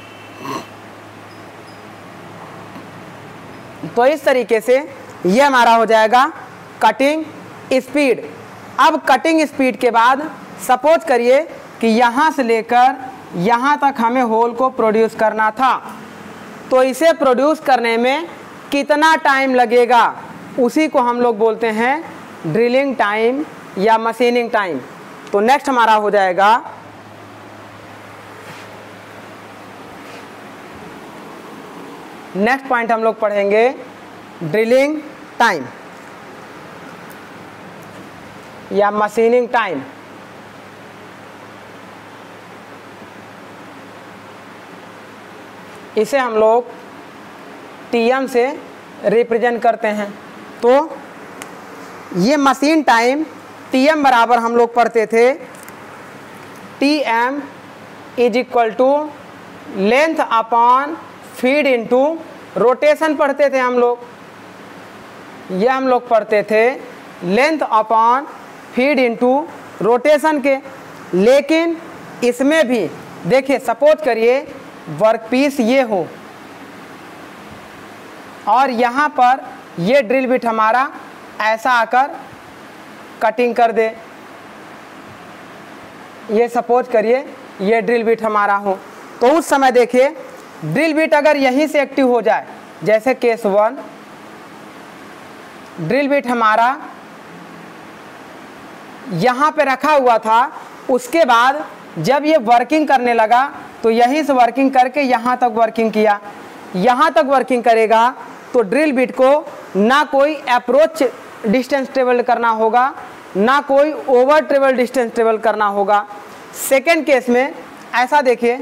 तो इस तरीके से ये हमारा हो जाएगा कटिंग स्पीड। अब कटिंग स्पीड के बाद सपोज करिए कि यहाँ से लेकर यहाँ तक हमें होल को प्रोड्यूस करना था, तो इसे प्रोड्यूस करने में कितना टाइम लगेगा उसी को हम लोग बोलते हैं ड्रिलिंग टाइम या मशीनिंग टाइम। तो नेक्स्ट हमारा हो जाएगा नेक्स्ट पॉइंट हम लोग पढ़ेंगे ड्रिलिंग टाइम या मशीनिंग टाइम। इसे हम लोग टीएम से रिप्रेजेंट करते हैं। तो ये मशीन टाइम टीएम बराबर हम लोग पढ़ते थे TM is equal to length upon feed into rotation पढ़ते थे हम लोग। ये हम लोग पढ़ते थे length upon feed into rotation के। लेकिन इसमें भी देखिए सपोज करिए वर्कपीस ये हो और यहाँ पर ये ड्रिल बिट हमारा ऐसा आकर कटिंग कर दे। ये सपोज करिए ये ड्रिल बिट हमारा हो, तो उस समय देखिए ड्रिल बिट अगर यहीं से एक्टिव हो जाए, जैसे केस वन, ड्रिल बिट हमारा यहाँ पे रखा हुआ था, उसके बाद जब ये वर्किंग करने लगा तो यहीं से वर्किंग करके यहाँ तक वर्किंग किया। यहाँ तक वर्किंग करेगा तो ड्रिल बिट को ना कोई अप्रोच डिस्टेंस ट्रेवल करना होगा, ना कोई ओवर ट्रेवल डिस्टेंस ट्रेवल करना होगा। सेकेंड केस में ऐसा देखिए,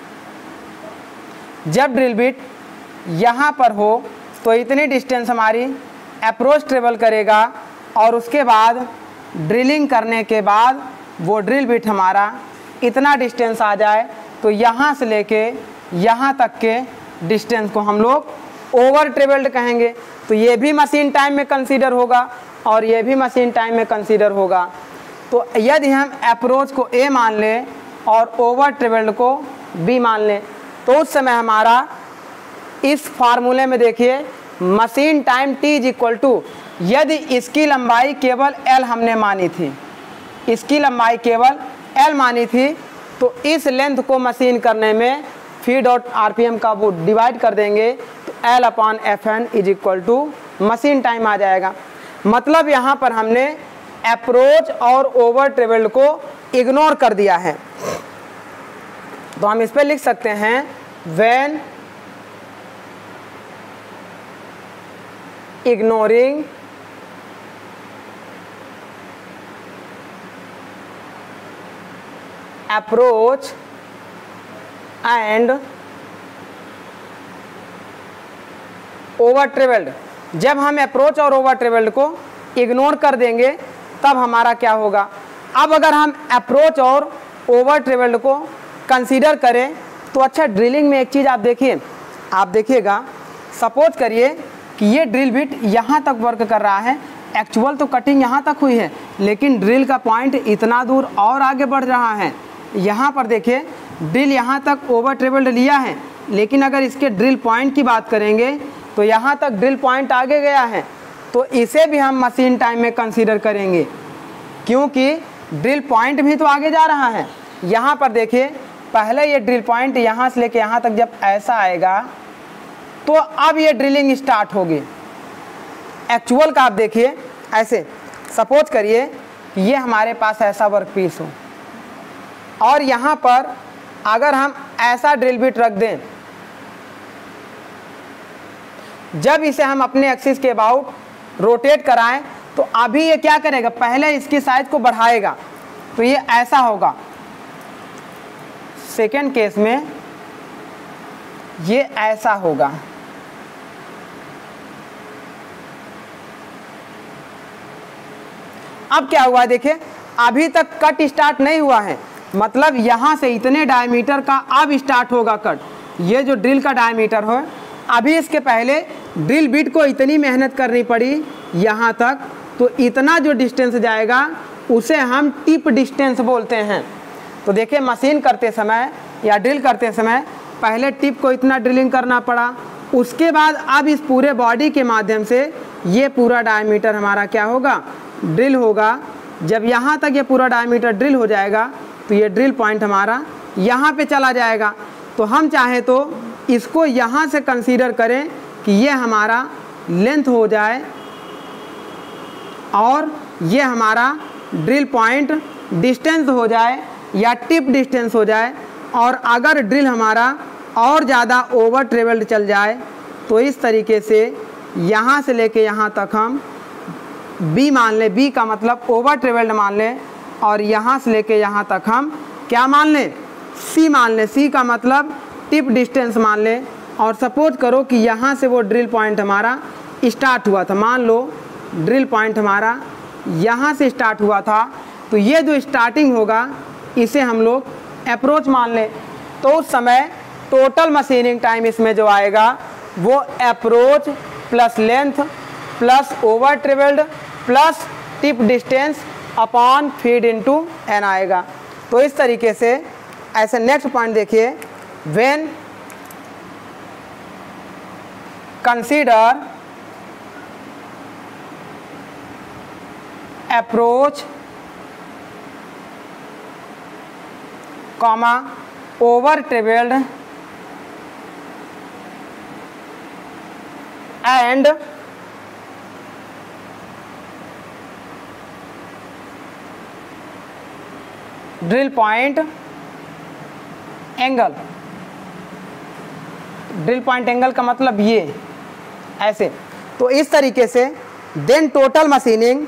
जब ड्रिल बिट यहाँ पर हो तो इतनी डिस्टेंस हमारी अप्रोच ट्रेवल करेगा और उसके बाद ड्रिलिंग करने के बाद वो ड्रिल बिट हमारा इतना डिस्टेंस आ जाए तो यहाँ से लेके यहाँ तक के डिस्टेंस को हम लोग ओवर ट्रेवल्ड कहेंगे। तो ये भी मशीन टाइम में कंसीडर होगा और ये भी मशीन टाइम में कंसीडर होगा। तो यदि हम अप्रोच को ए मान लें और ओवर ट्रेवल्ड को बी मान लें तो उस समय हमारा इस फार्मूले में देखिए machine time T is equal to, यदि इसकी लंबाई केवल एल हमने मानी थी, इसकी लंबाई केवल एल मानी थी तो इस लेंथ को मशीन करने में फीड और आरपीएम का वो डिवाइड कर देंगे तो L upon F N is equal to machine time आ जाएगा। मतलब यहाँ पर हमने अप्रोच और ओवर ट्रेवल्ड को इग्नोर कर दिया है। तो हम इस पर लिख सकते हैं when ignoring approach and over travelled, जब हम अप्रोच और ओवर ट्रेवल्ड को इग्नोर कर देंगे तब हमारा क्या होगा। अब अगर हम अप्रोच और ओवर ट्रेवल्ड को कंसीडर करें तो अच्छा ड्रिलिंग में एक चीज़ आप देखिए, आप देखिएगा सपोज करिए कि ये ड्रिल बिट यहाँ तक वर्क कर रहा है, एक्चुअल तो कटिंग यहाँ तक हुई है लेकिन ड्रिल का पॉइंट इतना दूर और आगे बढ़ रहा है। यहाँ पर देखिए ड्रिल यहाँ तक ओवर ट्रेवल्ड लिया है लेकिन अगर इसके ड्रिल पॉइंट की बात करेंगे तो यहाँ तक ड्रिल पॉइंट आगे गया है, तो इसे भी हम मशीन टाइम में कंसीडर करेंगे क्योंकि ड्रिल पॉइंट भी तो आगे जा रहा है। यहाँ पर देखिए पहले ये ड्रिल पॉइंट यहाँ से लेके यहाँ तक जब ऐसा आएगा तो अब ये ड्रिलिंग स्टार्ट होगी। एक्चुअल का आप देखिए ऐसे सपोज करिए कि ये हमारे पास ऐसा वर्क पीस हो और यहाँ पर अगर हम ऐसा ड्रिल बिट रख दें, जब इसे हम अपने एक्सिस के अबाउट रोटेट कराएं तो अभी ये क्या करेगा, पहले इसकी साइज को बढ़ाएगा तो ये ऐसा होगा। सेकेंड केस में ये ऐसा होगा। अब क्या हुआ देखिए, अभी तक कट स्टार्ट नहीं हुआ है, मतलब यहाँ से इतने डायमीटर का अब स्टार्ट होगा कट। ये जो ड्रिल का डायमीटर हो, अभी इसके पहले ड्रिल बिट को इतनी मेहनत करनी पड़ी यहाँ तक, तो इतना जो डिस्टेंस जाएगा उसे हम टिप डिस्टेंस बोलते हैं। तो देखिए मशीन करते समय या ड्रिल करते समय पहले टिप को इतना ड्रिलिंग करना पड़ा, उसके बाद अब इस पूरे बॉडी के माध्यम से ये पूरा डायमीटर हमारा क्या होगा, ड्रिल होगा। जब यहाँ तक ये पूरा डायमीटर ड्रिल हो जाएगा तो ये ड्रिल पॉइंट हमारा यहाँ पे चला जाएगा। तो हम चाहे तो इसको यहाँ से कंसीडर करें कि ये हमारा लेंथ हो जाए और ये हमारा ड्रिल पॉइंट डिस्टेंस हो जाए या टिप डिस्टेंस हो जाए, और अगर ड्रिल हमारा और ज़्यादा ओवर ट्रेवल्ड चल जाए तो इस तरीके से यहाँ से लेके यहाँ तक हम बी मान लें, बी का मतलब ओवर ट्रेवल्ड मान लें, और यहाँ से लेके यहाँ तक हम क्या मान लें, सी मान लें, सी का मतलब टिप डिस्टेंस मान लें। और सपोज करो कि यहाँ से वो ड्रिल पॉइंट हमारा स्टार्ट हुआ था, मान लो ड्रिल पॉइंट हमारा यहाँ से स्टार्ट हुआ था, तो ये जो स्टार्टिंग होगा इसे हम लोग अप्रोच मान लें। तो उस समय टोटल मशीनिंग टाइम इसमें जो आएगा वो approach plus length plus over travelled plus tip distance upon feed into N आएगा। तो इस तरीके से ऐसे नेक्स्ट पॉइंट देखिए, when consider approach comma over travelled and drill point angle. Drill point angle का मतलब ये ऐसे। तो इस तरीके से then total machining,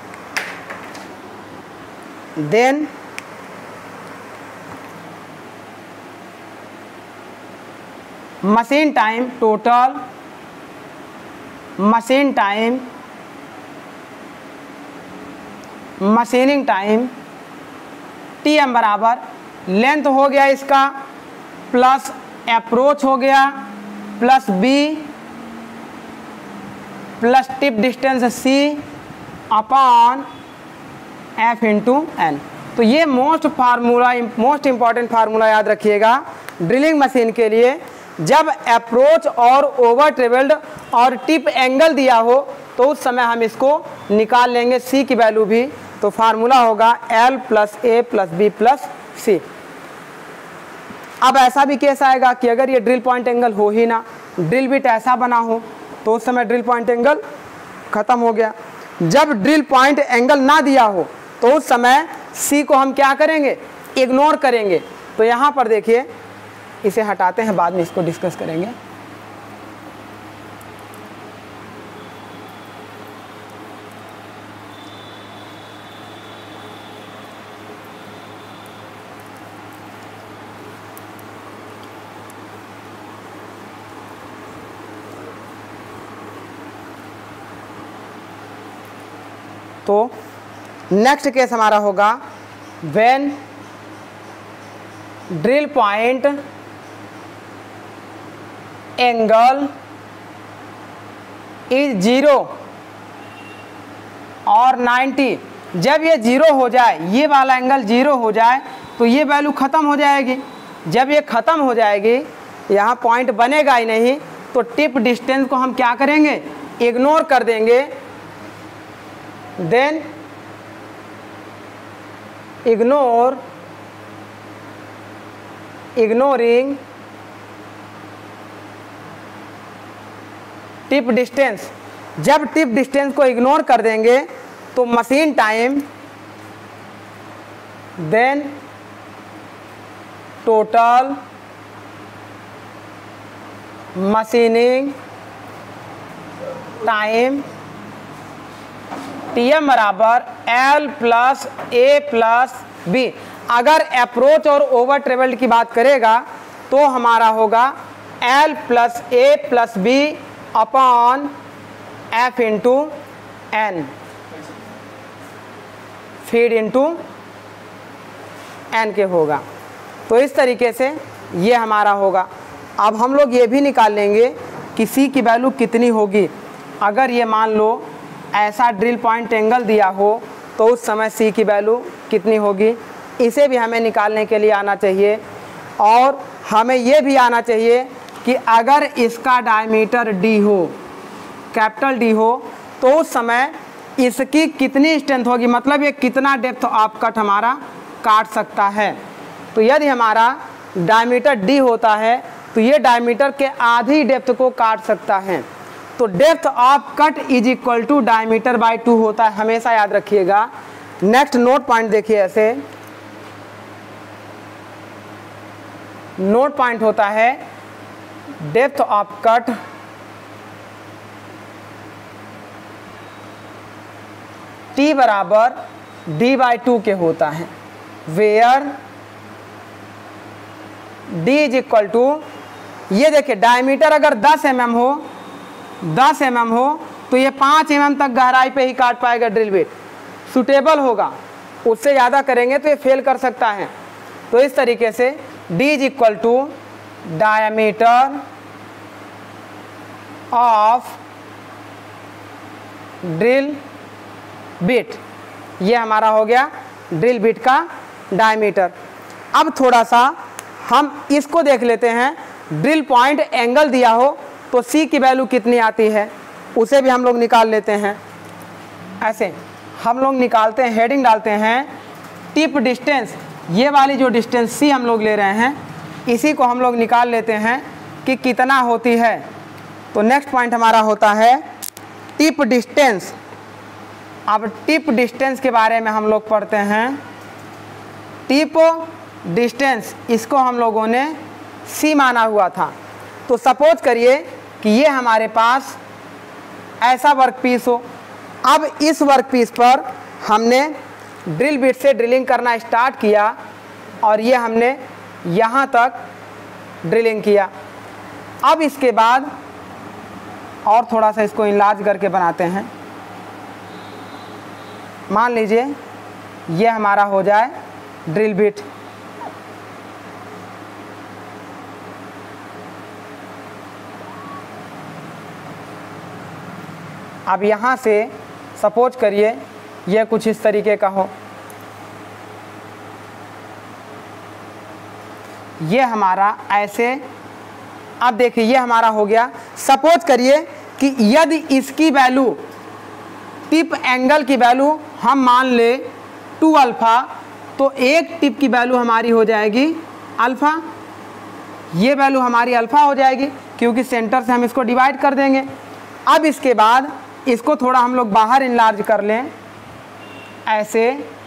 then machine time, total machine time, machining time, T M बराबर लेंथ हो गया इसका प्लस अप्रोच हो गया plus B plus tip distance C upon F into N. तो ये most formula most important formula याद रखिएगा ड्रिलिंग मशीन के लिए। जब अप्रोच और ओवर ट्रेवल्ड और टिप एंगल दिया हो तो उस समय हम इसको निकाल लेंगे सी की वैल्यू भी। तो फार्मूला होगा L plus A plus B plus C. अब ऐसा भी केस आएगा कि अगर ये ड्रिल पॉइंट एंगल हो ही ना, ड्रिल बिट ऐसा बना हो तो उस समय ड्रिल पॉइंट एंगल खत्म हो गया। जब ड्रिल पॉइंट एंगल ना दिया हो तो उस समय सी को हम क्या करेंगे, इग्नोर करेंगे। तो यहाँ पर देखिए इसे हटाते हैं, बाद में इसको डिस्कस करेंगे। तो नेक्स्ट केस हमारा होगा when drill point angle is zero और नाइन्टी। जब ये जीरो हो जाए, ये वाला एंगल जीरो हो जाए तो ये वैल्यू ख़त्म हो जाएगी। जब ये ख़त्म हो जाएगी, यहाँ पॉइंट बनेगा ही नहीं, तो टिप डिस्टेंस को हम क्या करेंगे, इग्नोर कर देंगे। Then ignore ignoring tip distance. जब टिप डिस्टेंस को इग्नोर कर देंगे तो machine time, then total machining time, T M बराबर L plus A plus B. अगर अप्रोच और ओवर ट्रेवल्ड की बात करेगा तो हमारा होगा L plus A plus B upon F into N, feed into N के होगा। तो इस तरीके से ये हमारा होगा। अब हम लोग ये भी निकाल लेंगे कि सी की वैल्यू कितनी होगी। अगर ये मान लो ऐसा ड्रिल पॉइंट एंगल दिया हो तो उस समय सी की वैल्यू कितनी होगी, इसे भी हमें निकालने के लिए आना चाहिए। और हमें ये भी आना चाहिए कि अगर इसका डायमीटर डी हो, कैपिटल डी हो, तो उस समय इसकी कितनी स्ट्रेंथ होगी, मतलब ये कितना डेप्थ ऑफ कट हमारा काट सकता है। तो यदि हमारा डायमीटर डी होता है तो ये डायमीटर के आधी डेप्थ को काट सकता है। तो depth of cut is equal to diameter by two होता है, हमेशा याद रखिएगा। नेक्स्ट नोट पॉइंट देखिए, ऐसे नोट पॉइंट होता है डेप्थ ऑफ कट टी बराबर डी बाई टू के होता है, where D is equal to, ये देखिए डायमीटर अगर दस एम एम हो दस एम एम हो तो ये पाँच एम एम तक गहराई पे ही काट पाएगा ड्रिल बिट, सुटेबल होगा। उससे ज़्यादा करेंगे तो ये फेल कर सकता है। तो इस तरीके से D is equal to diameter of drill bit, ये हमारा हो गया ड्रिल बिट का डायमीटर। अब थोड़ा सा हम इसको देख लेते हैं, ड्रिल पॉइंट एंगल दिया हो तो सी की वैल्यू कितनी आती है, उसे भी हम लोग निकाल लेते हैं। ऐसे हम लोग निकालते हैं, हेडिंग डालते हैं टिप डिस्टेंस, ये वाली जो डिस्टेंस सी हम लोग ले रहे हैं इसी को हम लोग निकाल लेते हैं कि कितना होती है। तो नेक्स्ट पॉइंट हमारा होता है टिप डिस्टेंस। अब टिप डिस्टेंस के बारे में हम लोग पढ़ते हैं। टिप डिस्टेंस इसको हम लोगों ने सी माना हुआ था। तो सपोज करिए कि ये हमारे पास ऐसा वर्क पीस हो, अब इस वर्क पीस पर हमने ड्रिल बिट से ड्रिलिंग करना स्टार्ट किया और ये हमने यहाँ तक ड्रिलिंग किया। अब इसके बाद और थोड़ा सा इसको इनलार्ज करके बनाते हैं। मान लीजिए ये हमारा हो जाए ड्रिल बिट। अब यहाँ से सपोज करिए ये कुछ इस तरीके का हो, ये हमारा ऐसे। अब देखिए ये हमारा हो गया। सपोज करिए कि यदि इसकी वैल्यू टिप एंगल की वैल्यू हम मान ले टू अल्फ़ा, तो एक टिप की वैल्यू हमारी हो जाएगी अल्फ़ा, ये वैल्यू हमारी अल्फ़ा हो जाएगी क्योंकि सेंटर से हम इसको डिवाइड कर देंगे। अब इसके बाद इसको थोड़ा हम लोग बाहर इनलार्ज कर लें, ऐसे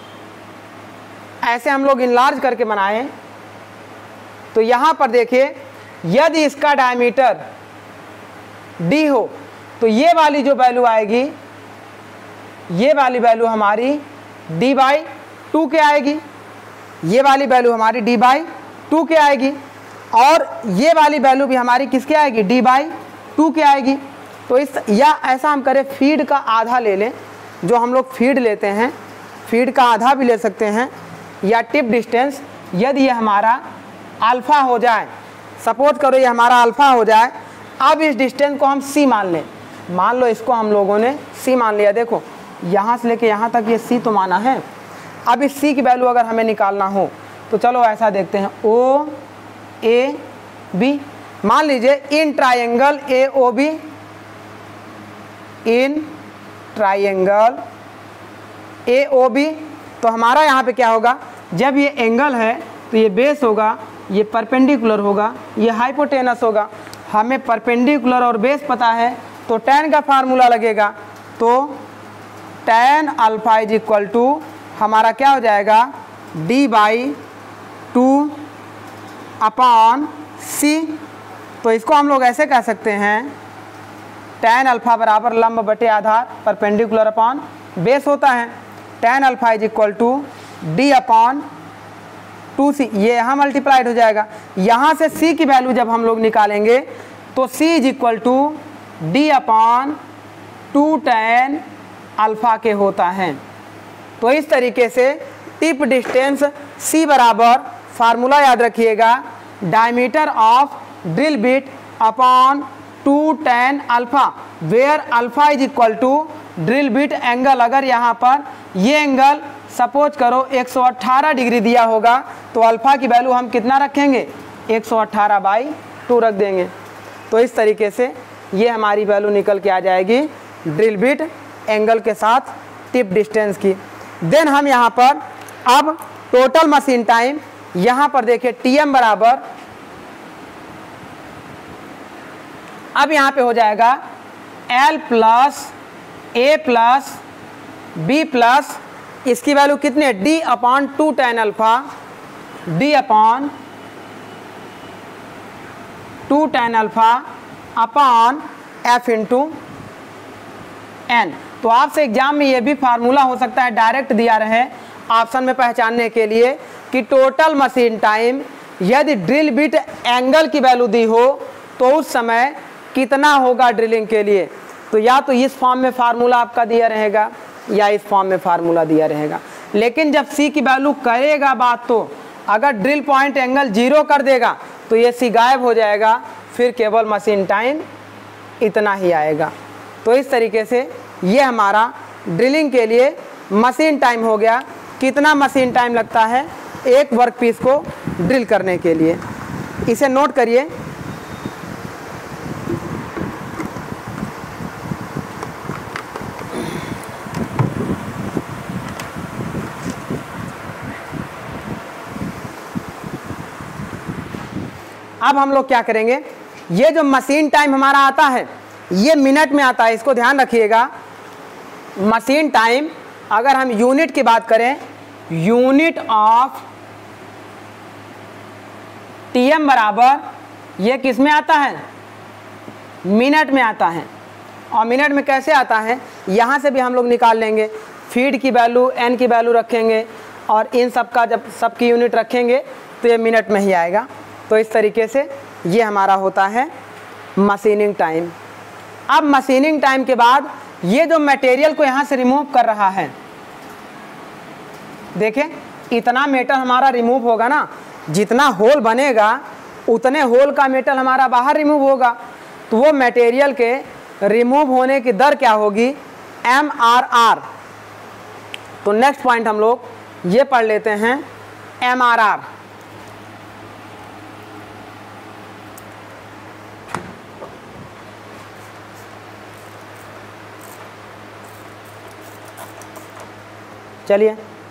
ऐसे हम लोग इनलार्ज करके बनाएं तो यहाँ पर देखिए यदि इसका डायमीटर डी हो तो ये वाली जो वैल्यू आएगी, ये वाली वैल्यू हमारी डी बाई टू के आएगी, ये वाली वैल्यू हमारी डी बाई टू के आएगी और ये वाली वैल्यू भी हमारी किसके आएगी, डी बाई टू के आएगी। तो इस या ऐसा हम करें फीड का आधा ले लें, जो हम लोग फीड लेते हैं फीड का आधा भी ले सकते हैं, या टिप डिस्टेंस यदि ये हमारा अल्फ़ा हो जाए, सपोज करो ये हमारा अल्फ़ा हो जाए। अब इस डिस्टेंस को हम सी मान लें, मान लो इसको हम लोगों ने सी मान लिया। देखो यहाँ से लेके यहाँ तक ये सी तो माना है। अब इस सी की वैल्यू अगर हमें निकालना हो तो चलो ऐसा देखते हैं, ओ ए बी। मान लीजिए in triangle A O B, in triangle A O B, तो हमारा यहाँ पे क्या होगा, जब ये एंगल है तो ये बेस होगा, ये परपेंडिकुलर होगा, ये हाइपोटेनस होगा। हमें परपेंडिकुलर और बेस पता है तो tan का फार्मूला लगेगा, तो tan alpha is equal to हमारा क्या हो जाएगा, D by two upon C. तो इसको हम लोग ऐसे कह सकते हैं, tan अल्फ़ा बराबर लंब बटे आधार परपेंडिकुलर अपॉन बेस होता है। tan alpha is equal to D upon two C, ये यहाँ मल्टीप्लाइड हो जाएगा। यहाँ से c की वैल्यू जब हम लोग निकालेंगे तो c is equal to D upon two tan alpha के होता है। तो इस तरीके से टिप डिस्टेंस c बराबर फार्मूला याद रखिएगा, diameter of drill bit upon two tan alpha, where alpha is equal to drill bit angle. अगर यहाँ पर ये एंगल सपोज करो एक सौ अठारह डिग्री दिया होगा तो अल्फ़ा की वैल्यू हम कितना रखेंगे, एक सौ अठारह बाई टू रख देंगे। तो इस तरीके से ये हमारी वैल्यू निकल के आ जाएगी ड्रिल बिट एंगल के साथ टिप डिस्टेंस की। देन हम यहाँ पर अब टोटल मशीन टाइम, यहाँ पर देखिए टी एम बराबर, अब यहाँ पे हो जाएगा L plus A plus B plus, इसकी वैल्यू कितनी है, D upon two tan alpha, D upon two tan alpha upon F into N. तो आपसे एग्जाम में ये भी फार्मूला हो सकता है डायरेक्ट दिया रहे ऑप्शन में पहचानने के लिए कि टोटल मशीन टाइम यदि ड्रिल बिट एंगल की वैल्यू दी हो तो उस समय कितना होगा ड्रिलिंग के लिए। तो या तो इस फॉर्म में फार्मूला आपका दिया रहेगा या इस फॉर्म में फार्मूला दिया रहेगा। लेकिन जब सी की वैल्यू करेगा बात, तो अगर ड्रिल पॉइंट एंगल जीरो कर देगा तो ये सी गायब हो जाएगा, फिर केवल मशीन टाइम इतना ही आएगा। तो इस तरीके से ये हमारा ड्रिलिंग के लिए मशीन टाइम हो गया। कितना मशीन टाइम लगता है एक वर्क पीस को ड्रिल करने के लिए, इसे नोट करिए। अब हम लोग क्या करेंगे, ये जो मशीन टाइम हमारा आता है ये मिनट में आता है, इसको ध्यान रखिएगा। मशीन टाइम अगर हम यूनिट की बात करें, यूनिट ऑफ टीएम बराबर ये किस में आता है, मिनट में आता है। और मिनट में कैसे आता है, यहाँ से भी हम लोग निकाल लेंगे। फीड की वैल्यू एन की वैल्यू रखेंगे और इन सब का जब सब की यूनिट रखेंगे तो ये मिनट में ही आएगा। तो इस तरीके से ये हमारा होता है मशीनिंग टाइम। अब मशीनिंग टाइम के बाद ये जो मटेरियल को यहाँ से रिमूव कर रहा है, देखिए इतना मेटल हमारा रिमूव होगा ना, जितना होल बनेगा उतने होल का मेटल हमारा बाहर रिमूव होगा। तो वो मटेरियल के रिमूव होने की दर क्या होगी, एम आर आर। तो नेक्स्ट पॉइंट हम लोग ये पढ़ लेते हैं, एम आर आर। चलिए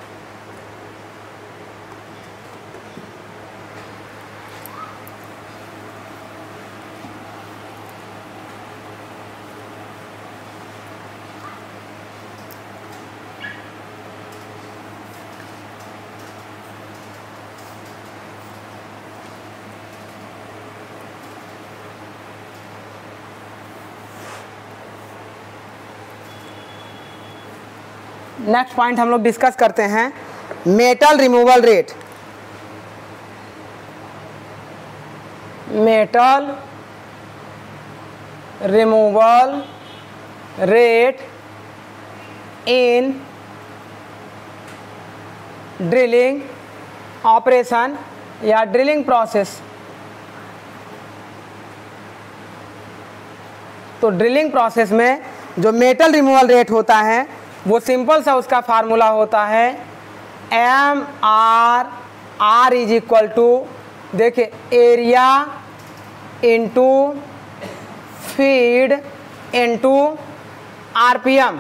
नेक्स्ट पॉइंट हम लोग डिस्कस करते हैं, metal removal rate. Metal removal rate in drilling operation या ड्रिलिंग प्रोसेस। तो ड्रिलिंग प्रोसेस में जो मेटल रिमूवल रेट होता है वो सिंपल सा उसका फार्मूला होता है M R R is equal to, देखिए area into feed into RPM.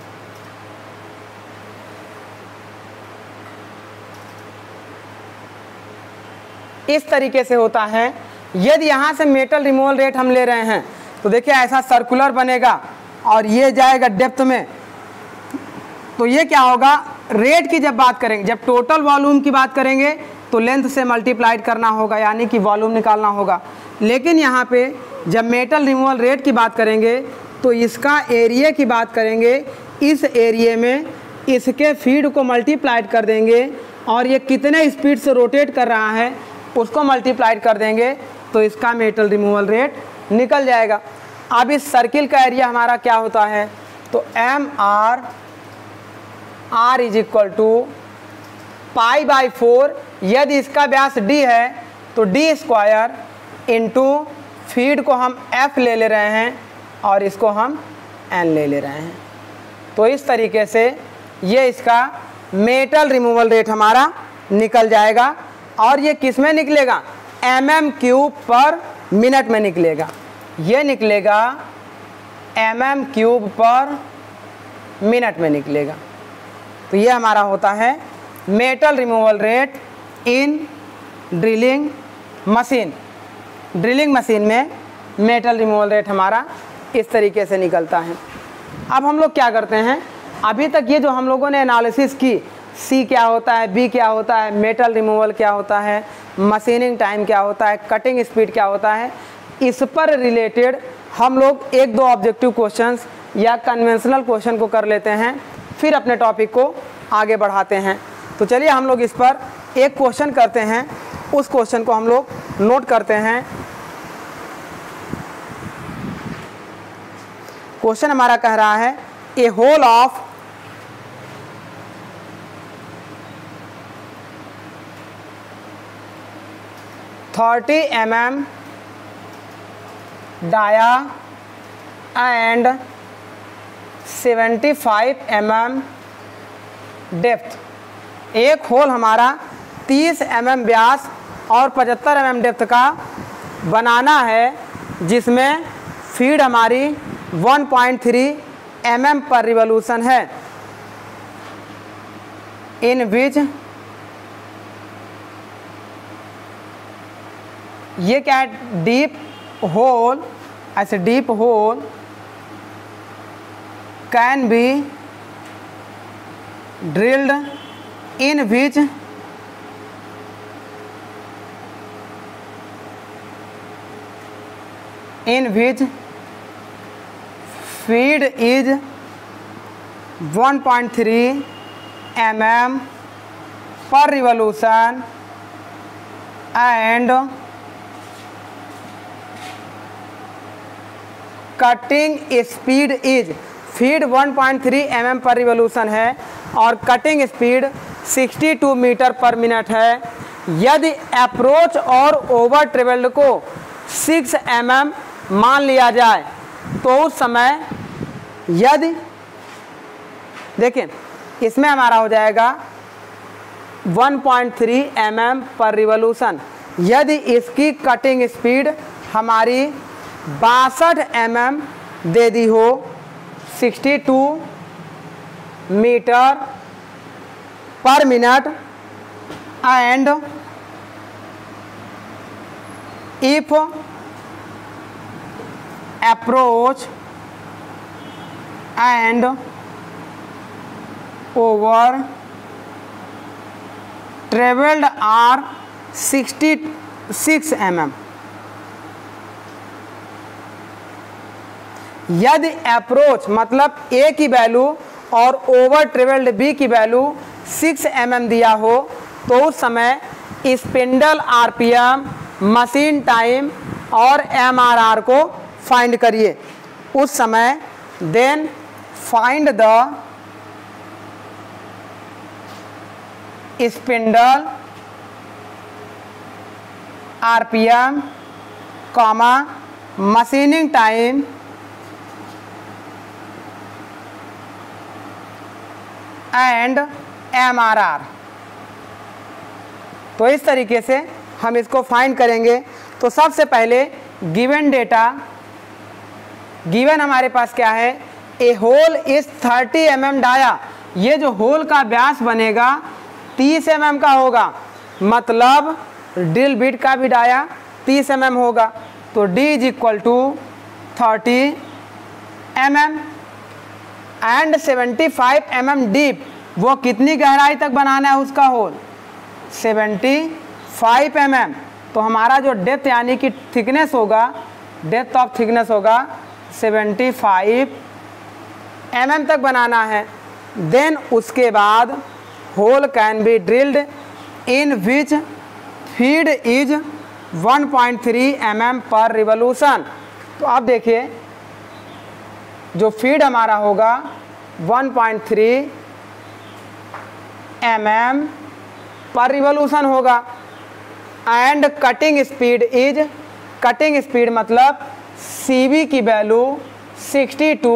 इस तरीके से होता है। यदि यहाँ से मेटल रिमूवल रेट हम ले रहे हैं तो देखिए ऐसा सर्कुलर बनेगा और ये जाएगा डेप्थ में। तो ये क्या होगा, रेट की जब बात करेंगे, जब टोटल वॉल्यूम की बात करेंगे तो लेंथ से मल्टीप्लाइड करना होगा, यानी कि वॉल्यूम निकालना होगा। लेकिन यहाँ पे जब मेटल रिमूवल रेट की बात करेंगे तो इसका एरिया की बात करेंगे, इस एरिया में इसके फीड को मल्टीप्लाइड कर देंगे और ये कितने स्पीड से रोटेट कर रहा है उसको मल्टीप्लाइड कर देंगे तो इसका मेटल रिमूवल रेट निकल जाएगा। अब इस सर्किल का एरिया हमारा क्या होता है, तो M R R is equal to pi by four. यदि इसका व्यास डी है तो डी स्क्वायर इंटू फीड को हम एफ ले ले रहे हैं और इसको हम एन ले ले रहे हैं। तो इस तरीके से ये इसका मेटल रिमूवल रेट हमारा निकल जाएगा। और ये किस में निकलेगा, एम एम क्यूब पर मिनट में निकलेगा। ये निकलेगा एम एम क्यूब पर मिनट में निकलेगा। तो ये हमारा होता है metal removal rate in drilling machine. Drilling machine में मेटल रिमूवल रेट हमारा इस तरीके से निकलता है। अब हम लोग क्या करते हैं, अभी तक ये जो हम लोगों ने एनालिसिस की, सी क्या होता है, बी क्या होता है, मेटल रिमूवल क्या होता है, मशीनिंग टाइम क्या होता है, कटिंग स्पीड क्या होता है, इस पर रिलेटेड हम लोग एक दो ऑब्जेक्टिव क्वेश्चंस या कन्वेंशनल क्वेश्चन को कर लेते हैं, फिर अपने टॉपिक को आगे बढ़ाते हैं। तो चलिए हम लोग इस पर एक क्वेश्चन करते हैं, उस क्वेश्चन को हम लोग नोट करते हैं। क्वेश्चन हमारा कह रहा है, a hole of thirty M M dia and seventy five M M depth. एक होल हमारा तीस एम एम व्यास और पचहत्तर एम एम डेप्थ का बनाना है, जिसमें फीड हमारी one point three M M per revolution है, इन विच ये क्या है, डीप होल, ऐसे deep hole can be drilled in which in which feed is one point three M M per revolution and cutting speed is, feed one point three M M per revolution है और cutting speed sixty two metre per minute है। यदि approach और over travelled को six M M मान लिया जाए तो उस समय, यदि देखें इसमें हमारा हो जाएगा one point three M M per revolution, यदि इसकी कटिंग स्पीड हमारी बासठ एम एम दे दी हो, sixty two metre per minute, and if approach and over travelled are sixty six M M, यदि अप्रोच मतलब ए की वैल्यू और ओवर ट्रेवल्ड बी की वैल्यू सिक्स एम एम दिया हो तो उस समय स्पिंडल आरपीएम, मशीन टाइम और एमआरआर को फाइंड करिए। उस समय then find the spindle RPM comma machining time and MRR. तो इस तरीके से हम इसको फाइंड करेंगे। तो सबसे पहले गिवन डेटा, गिवन हमारे पास क्या है, a hole is thirty M M dia, ये जो होल का व्यास बनेगा तीस एम एम का होगा, मतलब ड्रिल बिट का भी डाया तीस एम एम होगा। तो D is equal to thirty M M and seventy five M M deep, वो कितनी गहराई तक बनाना है उसका hole, seventy five M M. तो हमारा जो डेप्थ यानी कि थिकनेस होगा, डेप्थ ऑफ थिकनेस होगा सेवेंटी फाइव एम एम तक बनाना है। देन उसके बाद hole can be drilled in which feed is one point three M M per revolution. तो आप देखिए जो फीड हमारा होगा one point three M M per revolution होगा and cutting speed is, cutting speed मतलब सीबी की value sixty two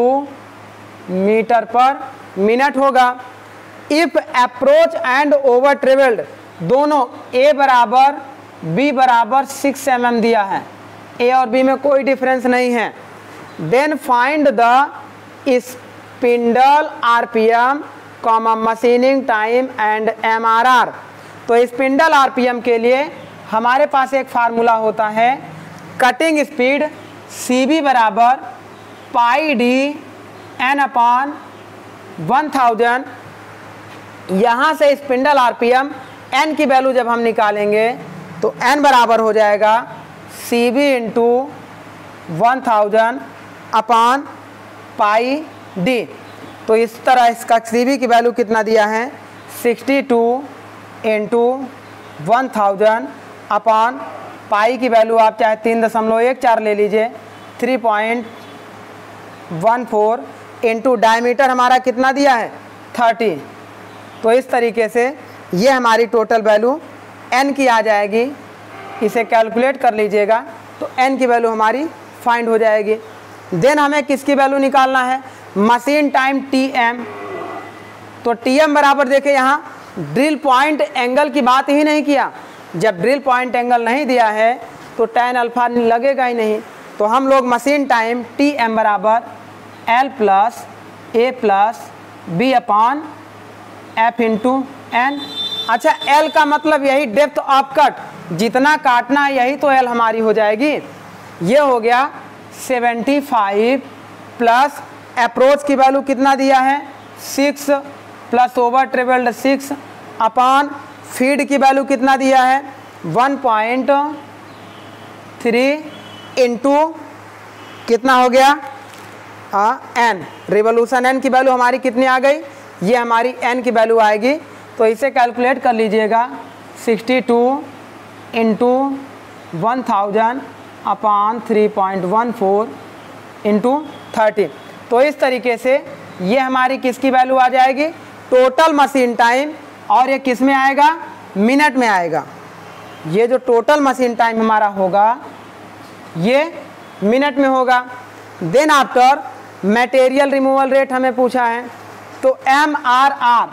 metre per minute होगा। If approach and over travelled दोनों ए बराबर बी बराबर सिक्स एम एम दिया है, ए और बी में कोई डिफरेंस नहीं है। Then find the spindle RPM comma machining time and MRR. तो स्पिंडल आरपीएम के लिए हमारे पास एक फार्मूला होता है, कटिंग स्पीड सीबी बराबर pi D N upon one thousand. यहाँ से स्पिंडल आरपीएम एन की वैल्यू जब हम निकालेंगे तो एन बराबर हो जाएगा C B into one thousand upon pi D. तो इस तरह इसका सी बी की वैल्यू कितना दिया है, sixty two into one thousand upon pi की वैल्यू आप चाहे तीन दशमलव एक चार ले लीजिए, three point one four into diameter हमारा कितना दिया है थर्टी। तो इस तरीके से ये हमारी टोटल वैल्यू एन की आ जाएगी। इसे कैलकुलेट कर लीजिएगा तो एन की वैल्यू हमारी फाइंड हो जाएगी। देन हमें किसकी वैल्यू निकालना है, मशीन टाइम टी एम। तो टी एम बराबर देखे यहाँ ड्रिल पॉइंट एंगल की बात ही नहीं किया, जब ड्रिल पॉइंट एंगल नहीं दिया है तो टेन अल्फा लगेगा ही नहीं। तो हम लोग मशीन टाइम टी एम बराबर L plus A plus B upon F into N. अच्छा एल का मतलब यही डेप्थ ऑफ कट, जितना काटना है यही तो एल हमारी हो जाएगी। ये हो गया सेवेंटी फाइव प्लस अप्रोच की वैल्यू कितना दिया है six plus over travelled six upon feed की वैल्यू कितना दिया है वन पॉइंट थ्री इंटू कितना हो गया एन, रिवोल्यूशन एन की वैल्यू हमारी कितनी आ गई, ये हमारी एन की वैल्यू आएगी। तो इसे कैलकुलेट कर लीजिएगा, sixty two into one thousand upon three point one four into thirty. तो इस तरीके से ये हमारी किसकी वैल्यू आ जाएगी, टोटल मशीन टाइम, और ये किस में आएगा, मिनट में आएगा। ये जो टोटल मशीन टाइम हमारा होगा ये मिनट में होगा। Then after material removal rate हमें पूछा है, तो M R R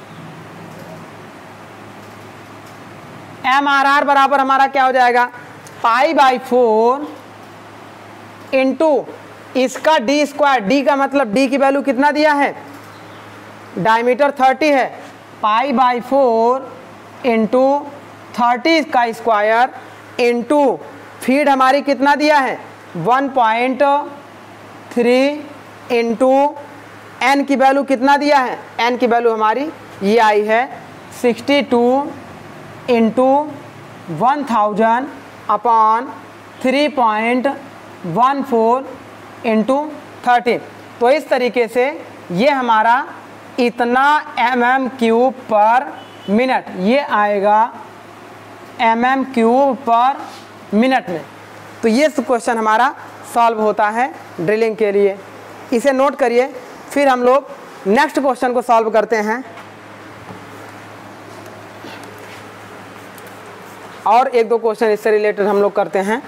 M R R बराबर हमारा क्या हो जाएगा, पाई बाई फोर इंटू इसका डी स्क्वायर, डी का मतलब डी की वैल्यू कितना दिया है, डायमीटर थर्टी है, pi by four into thirty का स्क्वायर इंटू फीड हमारी कितना दिया है, one point three into N की वैल्यू कितना दिया है, एन की वैल्यू हमारी ये आई है sixty two into one thousand upon three point one four into thirty. तो इस तरीके से ये हमारा इतना एम एम क्यूब पर मिनट ये आएगा एम एम क्यूब पर मिनट में। तो ये क्वेश्चन हमारा सॉल्व होता है ड्रिलिंग के लिए, इसे नोट करिए। फिर हम लोग नेक्स्ट क्वेश्चन को सॉल्व करते हैं और एक दो क्वेश्चन इससे रिलेटेड हम लोग करते हैं।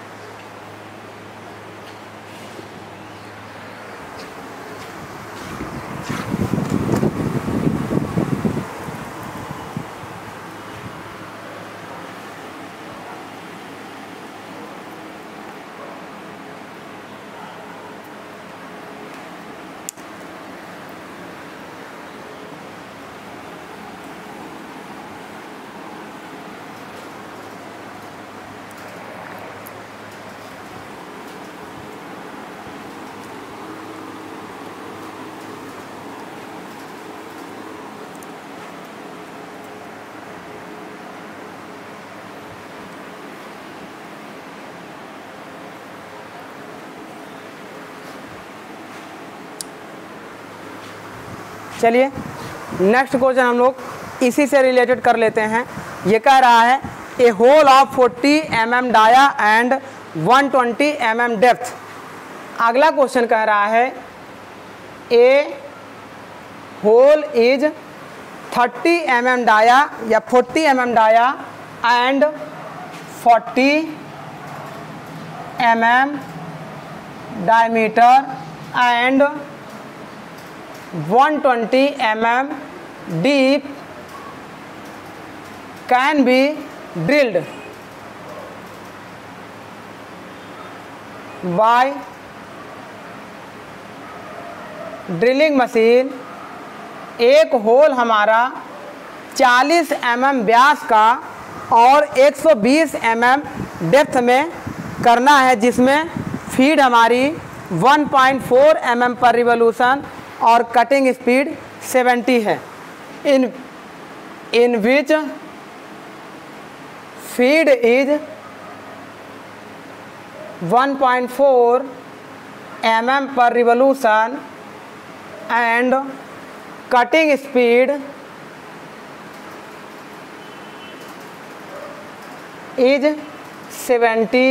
चलिए नेक्स्ट क्वेश्चन हम लोग इसी से रिलेटेड कर लेते हैं। ये कह रहा है a hole of forty M M dia and one twenty M M depth. अगला क्वेश्चन कह रहा है a hole is thirty M M dia या forty M M dia and forty M M diameter and one twenty M M deep can be drilled by drilling machine. एक hole हमारा चालीस M M व्यास का और एक सौ बीस M M depth में करना है, जिसमें फीड हमारी one point four M M per revolution और कटिंग स्पीड सेवेंटी है। In in which feed is one point four M M per revolution and cutting speed is seventy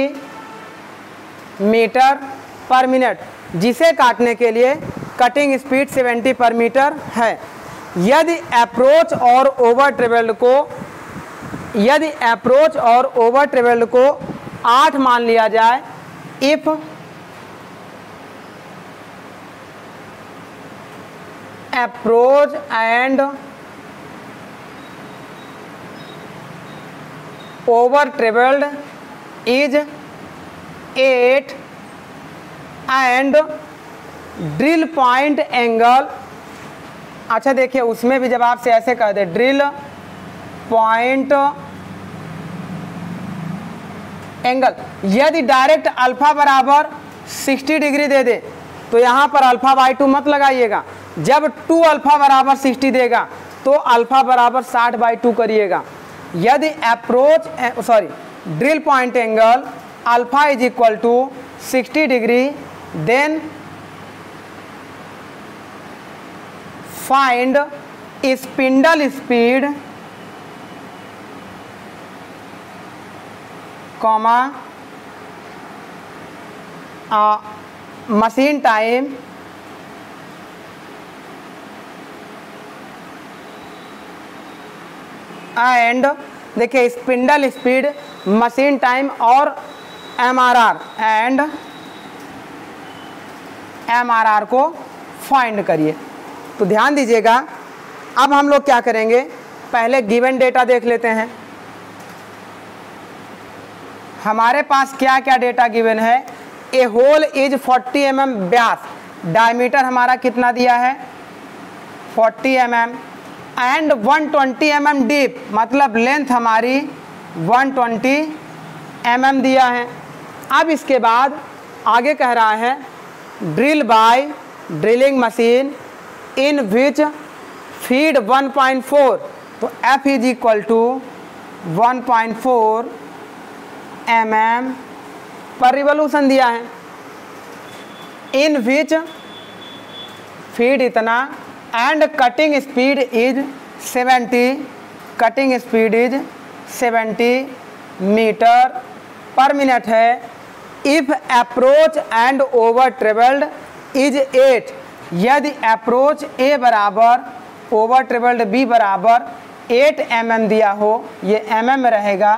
metre per minute, जिसे काटने के लिए cutting speed seventy per metre है। यदि approach और over travelled को यदि अप्रोच और ओवर ट्रेवल्ड को आठ मान लिया जाए, if approach and over travelled is eight and drill point angle, अच्छा देखिए उसमें भी जब आपसे ऐसे कह दे ड्रिल पॉइंट एंगल, यदि डायरेक्ट अल्फा बराबर साठ डिग्री दे दे तो यहाँ पर अल्फा बाई टू मत लगाइएगा। जब टू अल्फा बराबर साठ देगा तो अल्फा बराबर साठ बाई टू करिएगा। यदि approach sorry drill point angle alpha is equal to साठ degree, then find spindle speed comma machine time and, देखिए स्पिंडल स्पीड, मशीन टाइम और एमआरआर एंड एमआरआर को फाइंड करिए। तो ध्यान दीजिएगा, अब हम लोग क्या करेंगे, पहले गिवन डेटा देख लेते हैं। हमारे पास क्या क्या डेटा गिवन है। A hole is forty M M व्यास, डायमीटर हमारा कितना दिया है forty M M and one twenty M M deep, मतलब लेंथ हमारी वन ट्वेंटी एम एम दिया है। अब इसके बाद आगे कह रहा है drill by drilling machine in which feed one point four, तो F is equal to one point four M M per revolution दिया है। इन विच फीड इतना and cutting speed is seventy, cutting speed is seventy metre per minute है। If approach and over travelled is eight, यदि approach A बराबर over travelled B बराबर eight M M दिया हो, ये एम एम में रहेगा।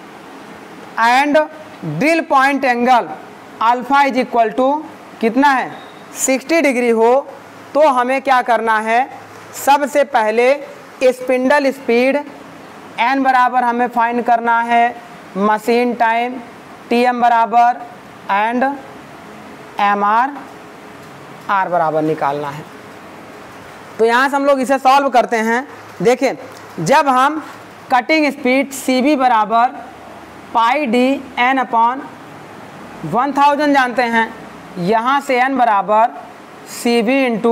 And drill point angle alpha is equal to कितना है सिक्सटी डिग्री हो, तो हमें क्या करना है, सबसे पहले स्पिंडल स्पीड एन बराबर हमें फाइंड करना है, मशीन टाइम टी एम बराबर एंड एम आर आर बराबर निकालना है। तो यहाँ से हम लोग इसे सॉल्व करते हैं। देखें, जब हम कटिंग स्पीड सी बी बराबर pi D N upon one thousand जानते हैं, यहाँ से एन बराबर C B into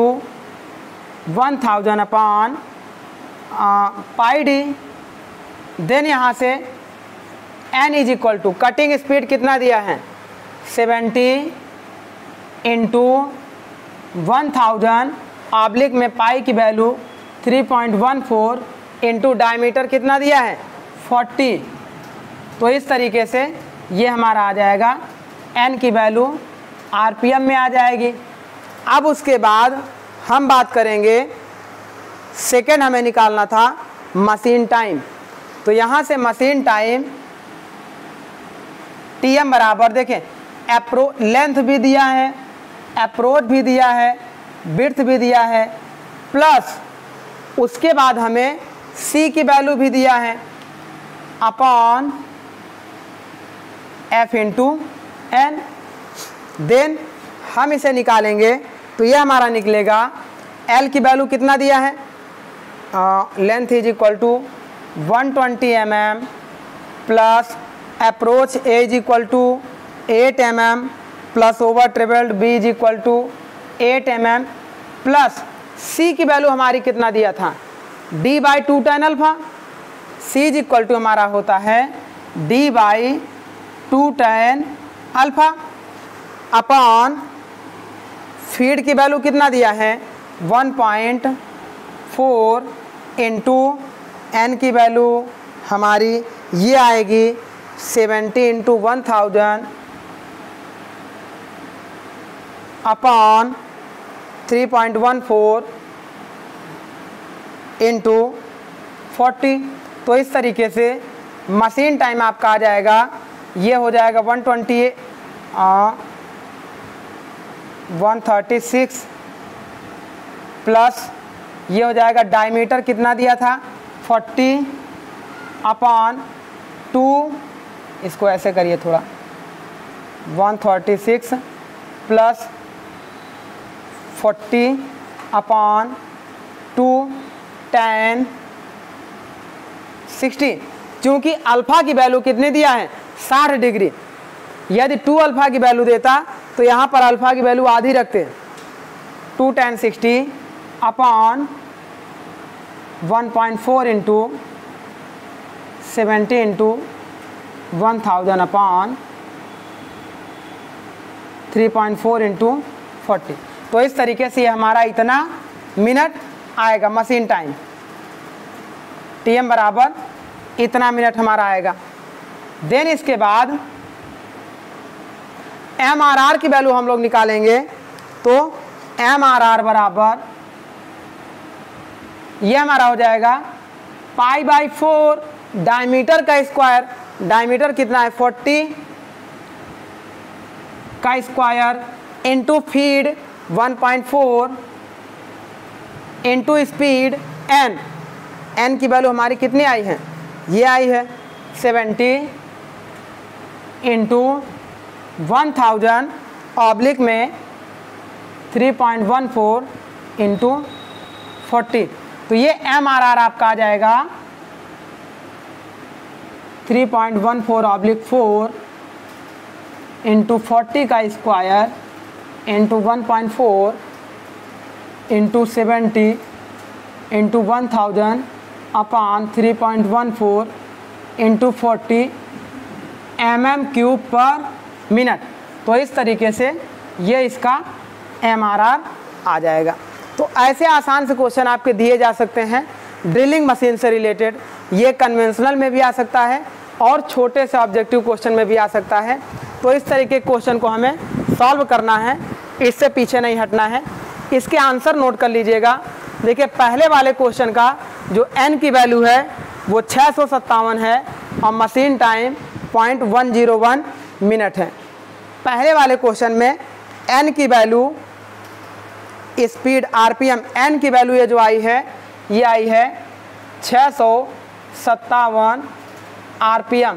one thousand upon pi D, then यहाँ से N is equal to cutting speed कितना दिया है seventy into one thousand oblique में पाई की value three point one four into diameter कितना दिया है फोर्टी। तो इस तरीके से ये हमारा आ जाएगा, एन की वैल्यू आरपीएम में आ जाएगी। अब उसके बाद हम बात करेंगे, सेकेंड हमें निकालना था मशीन टाइम। तो यहाँ से मशीन टाइम टी एम बराबर, देखें अप्रो लेंथ भी दिया है, अप्रोच भी दिया है, विड्थ भी दिया है, प्लस उसके बाद हमें सी की वैल्यू भी दिया है upon F into N. Then हम इसे निकालेंगे तो ये हमारा निकलेगा, एल की वैल्यू कितना दिया है, length is equal to one twenty M M plus approach A is equal to eight M M plus over travelled B is equal to eight M M plus C की value हमारी कितना दिया था D by two tan alpha. C is equal to हमारा होता है D by two tan alpha upon feed की value कितना दिया है one point four into N की वैल्यू हमारी ये आएगी seventy into one thousand upon three point one four into forty. तो इस तरीके से मशीन टाइम आपका आ जाएगा, ये हो जाएगा one twenty one thirty six plus ये हो जाएगा डायमीटर कितना दिया था फोर्टी अपॉन टू, इसको ऐसे करिए थोड़ा, one thirty six plus forty upon two tan sixty. क्योंकि अल्फ़ा की वैल्यू कितनी दिया है साठ डिग्री, यदि टू अल्फ़ा की वैल्यू देता तो यहाँ पर अल्फ़ा की वैल्यू आधी रखते, two tan sixty upon one point four into seventy into one thousand upon three point four into forty. तो इस तरीके से हमारा इतना मिनट आएगा मशीन टाइम, टी एम बराबर इतना मिनट हमारा आएगा। देन इसके बाद एम आर आर की वैल्यू हम लोग निकालेंगे, तो एम आर आर बराबर ये हमारा हो जाएगा पाई बाई फोर डायमीटर का स्क्वायर, डायमीटर कितना है फोर्टी का square into feed one point four into speed N, N की वैल्यू हमारी कितनी आई है, ये आई है seventy into one thousand oblique में three point one four into forty, तो ये एम आर आर आपका आ जाएगा three point one four oblique four into forty का square into one point four into seventy into one thousand upon three point one four into forty M M cube पर minute. तो इस तरीके से ये इसका एम आर आर आ जाएगा। तो ऐसे आसान से क्वेश्चन आपके दिए जा सकते हैं ड्रिलिंग मशीन से रिलेटेड, ये कन्वेंशनल में भी आ सकता है और छोटे से ऑब्जेक्टिव क्वेश्चन में भी आ सकता है। तो इस तरीके के क्वेश्चन को हमें सॉल्व करना है, इससे पीछे नहीं हटना है। इसके आंसर नोट कर लीजिएगा। देखिए पहले वाले क्वेश्चन का जो एन की वैल्यू है वो छः सौ सत्तावन है और machine time point one zero one minute है। पहले वाले क्वेश्चन में एन की वैल्यू स्पीड आरपीएम, एन की वैल्यू ये जो आई है ये आई है छः सौ सत्तावन आरपीएम,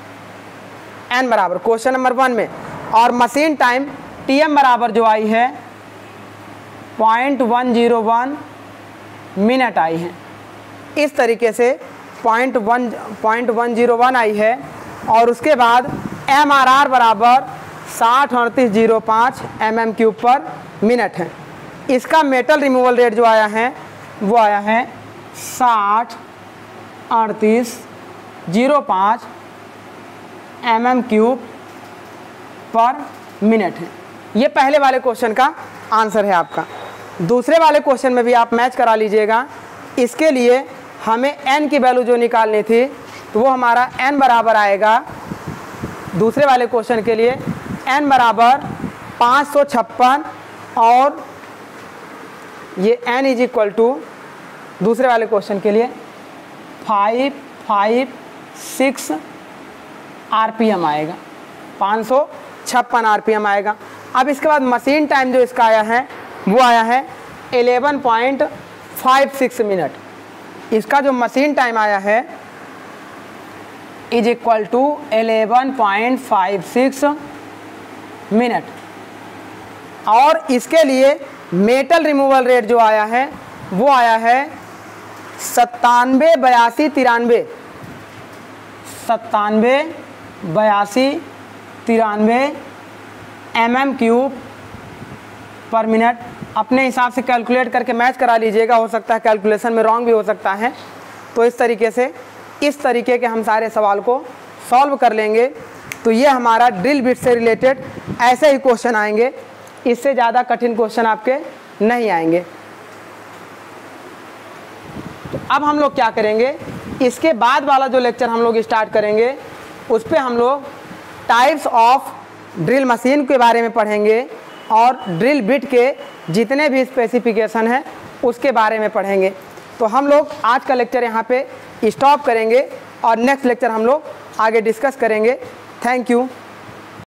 एन बराबर क्वेश्चन नंबर वन में, और मशीन टाइम टीएम बराबर जो आई है point one zero one minute आई है। इस तरीके से point one point one zero one आई है। और उसके बाद एम आर आर बराबर साठ अड़तीस जीरो पाँच एम एम क्यूब पर मिनट है। इसका मेटल रिमूवल रेट जो आया है वो आया है साठ अड़तीस जीरो पाँच एम एम क्यूब पर मिनट है। ये पहले वाले क्वेश्चन का आंसर है आपका। दूसरे वाले क्वेश्चन में भी आप मैच करा लीजिएगा। इसके लिए हमें एन की वैल्यू जो निकालनी थी तो वो हमारा एन बराबर आएगा, दूसरे वाले क्वेश्चन के लिए एन बराबर पाँच सौ छप्पन और ये एन इज इक्वल टू दूसरे वाले क्वेश्चन के लिए फाइव फाइव सिक्स आरपीएम आएगा, पाँच सौ छप्पन आरपीएम आएगा। अब इसके बाद मशीन टाइम जो इसका आया है वो आया है eleven point five six minute. इसका जो मशीन टाइम आया है is equal to eleven point five six minute. और इसके लिए मेटल रिमूवल रेट जो आया है वो आया है सत्तानवे बयासी तिरानवे सत्तानवे बयासी तिरानवे एम एम क्यूब पर मिनट। अपने हिसाब से कैलकुलेट करके मैच करा लीजिएगा, हो सकता है कैलकुलेशन में रॉन्ग भी हो सकता है। तो इस तरीके से इस तरीके के हम सारे सवाल को सॉल्व कर लेंगे। तो ये हमारा ड्रिल बिट से रिलेटेड ऐसे ही क्वेश्चन आएंगे, इससे ज़्यादा कठिन क्वेश्चन आपके नहीं आएंगे। तो अब हम लोग क्या करेंगे, इसके बाद वाला जो लेक्चर हम लोग स्टार्ट करेंगे उस पर हम लोग टाइप्स ऑफ ड्रिल मशीन के बारे में पढ़ेंगे और ड्रिल बिट के जितने भी स्पेसिफिकेशन हैं उसके बारे में पढ़ेंगे। तो हम लोग आज का लेक्चर यहाँ पे स्टॉप करेंगे और नेक्स्ट लेक्चर हम लोग आगे डिस्कस करेंगे। Thank you.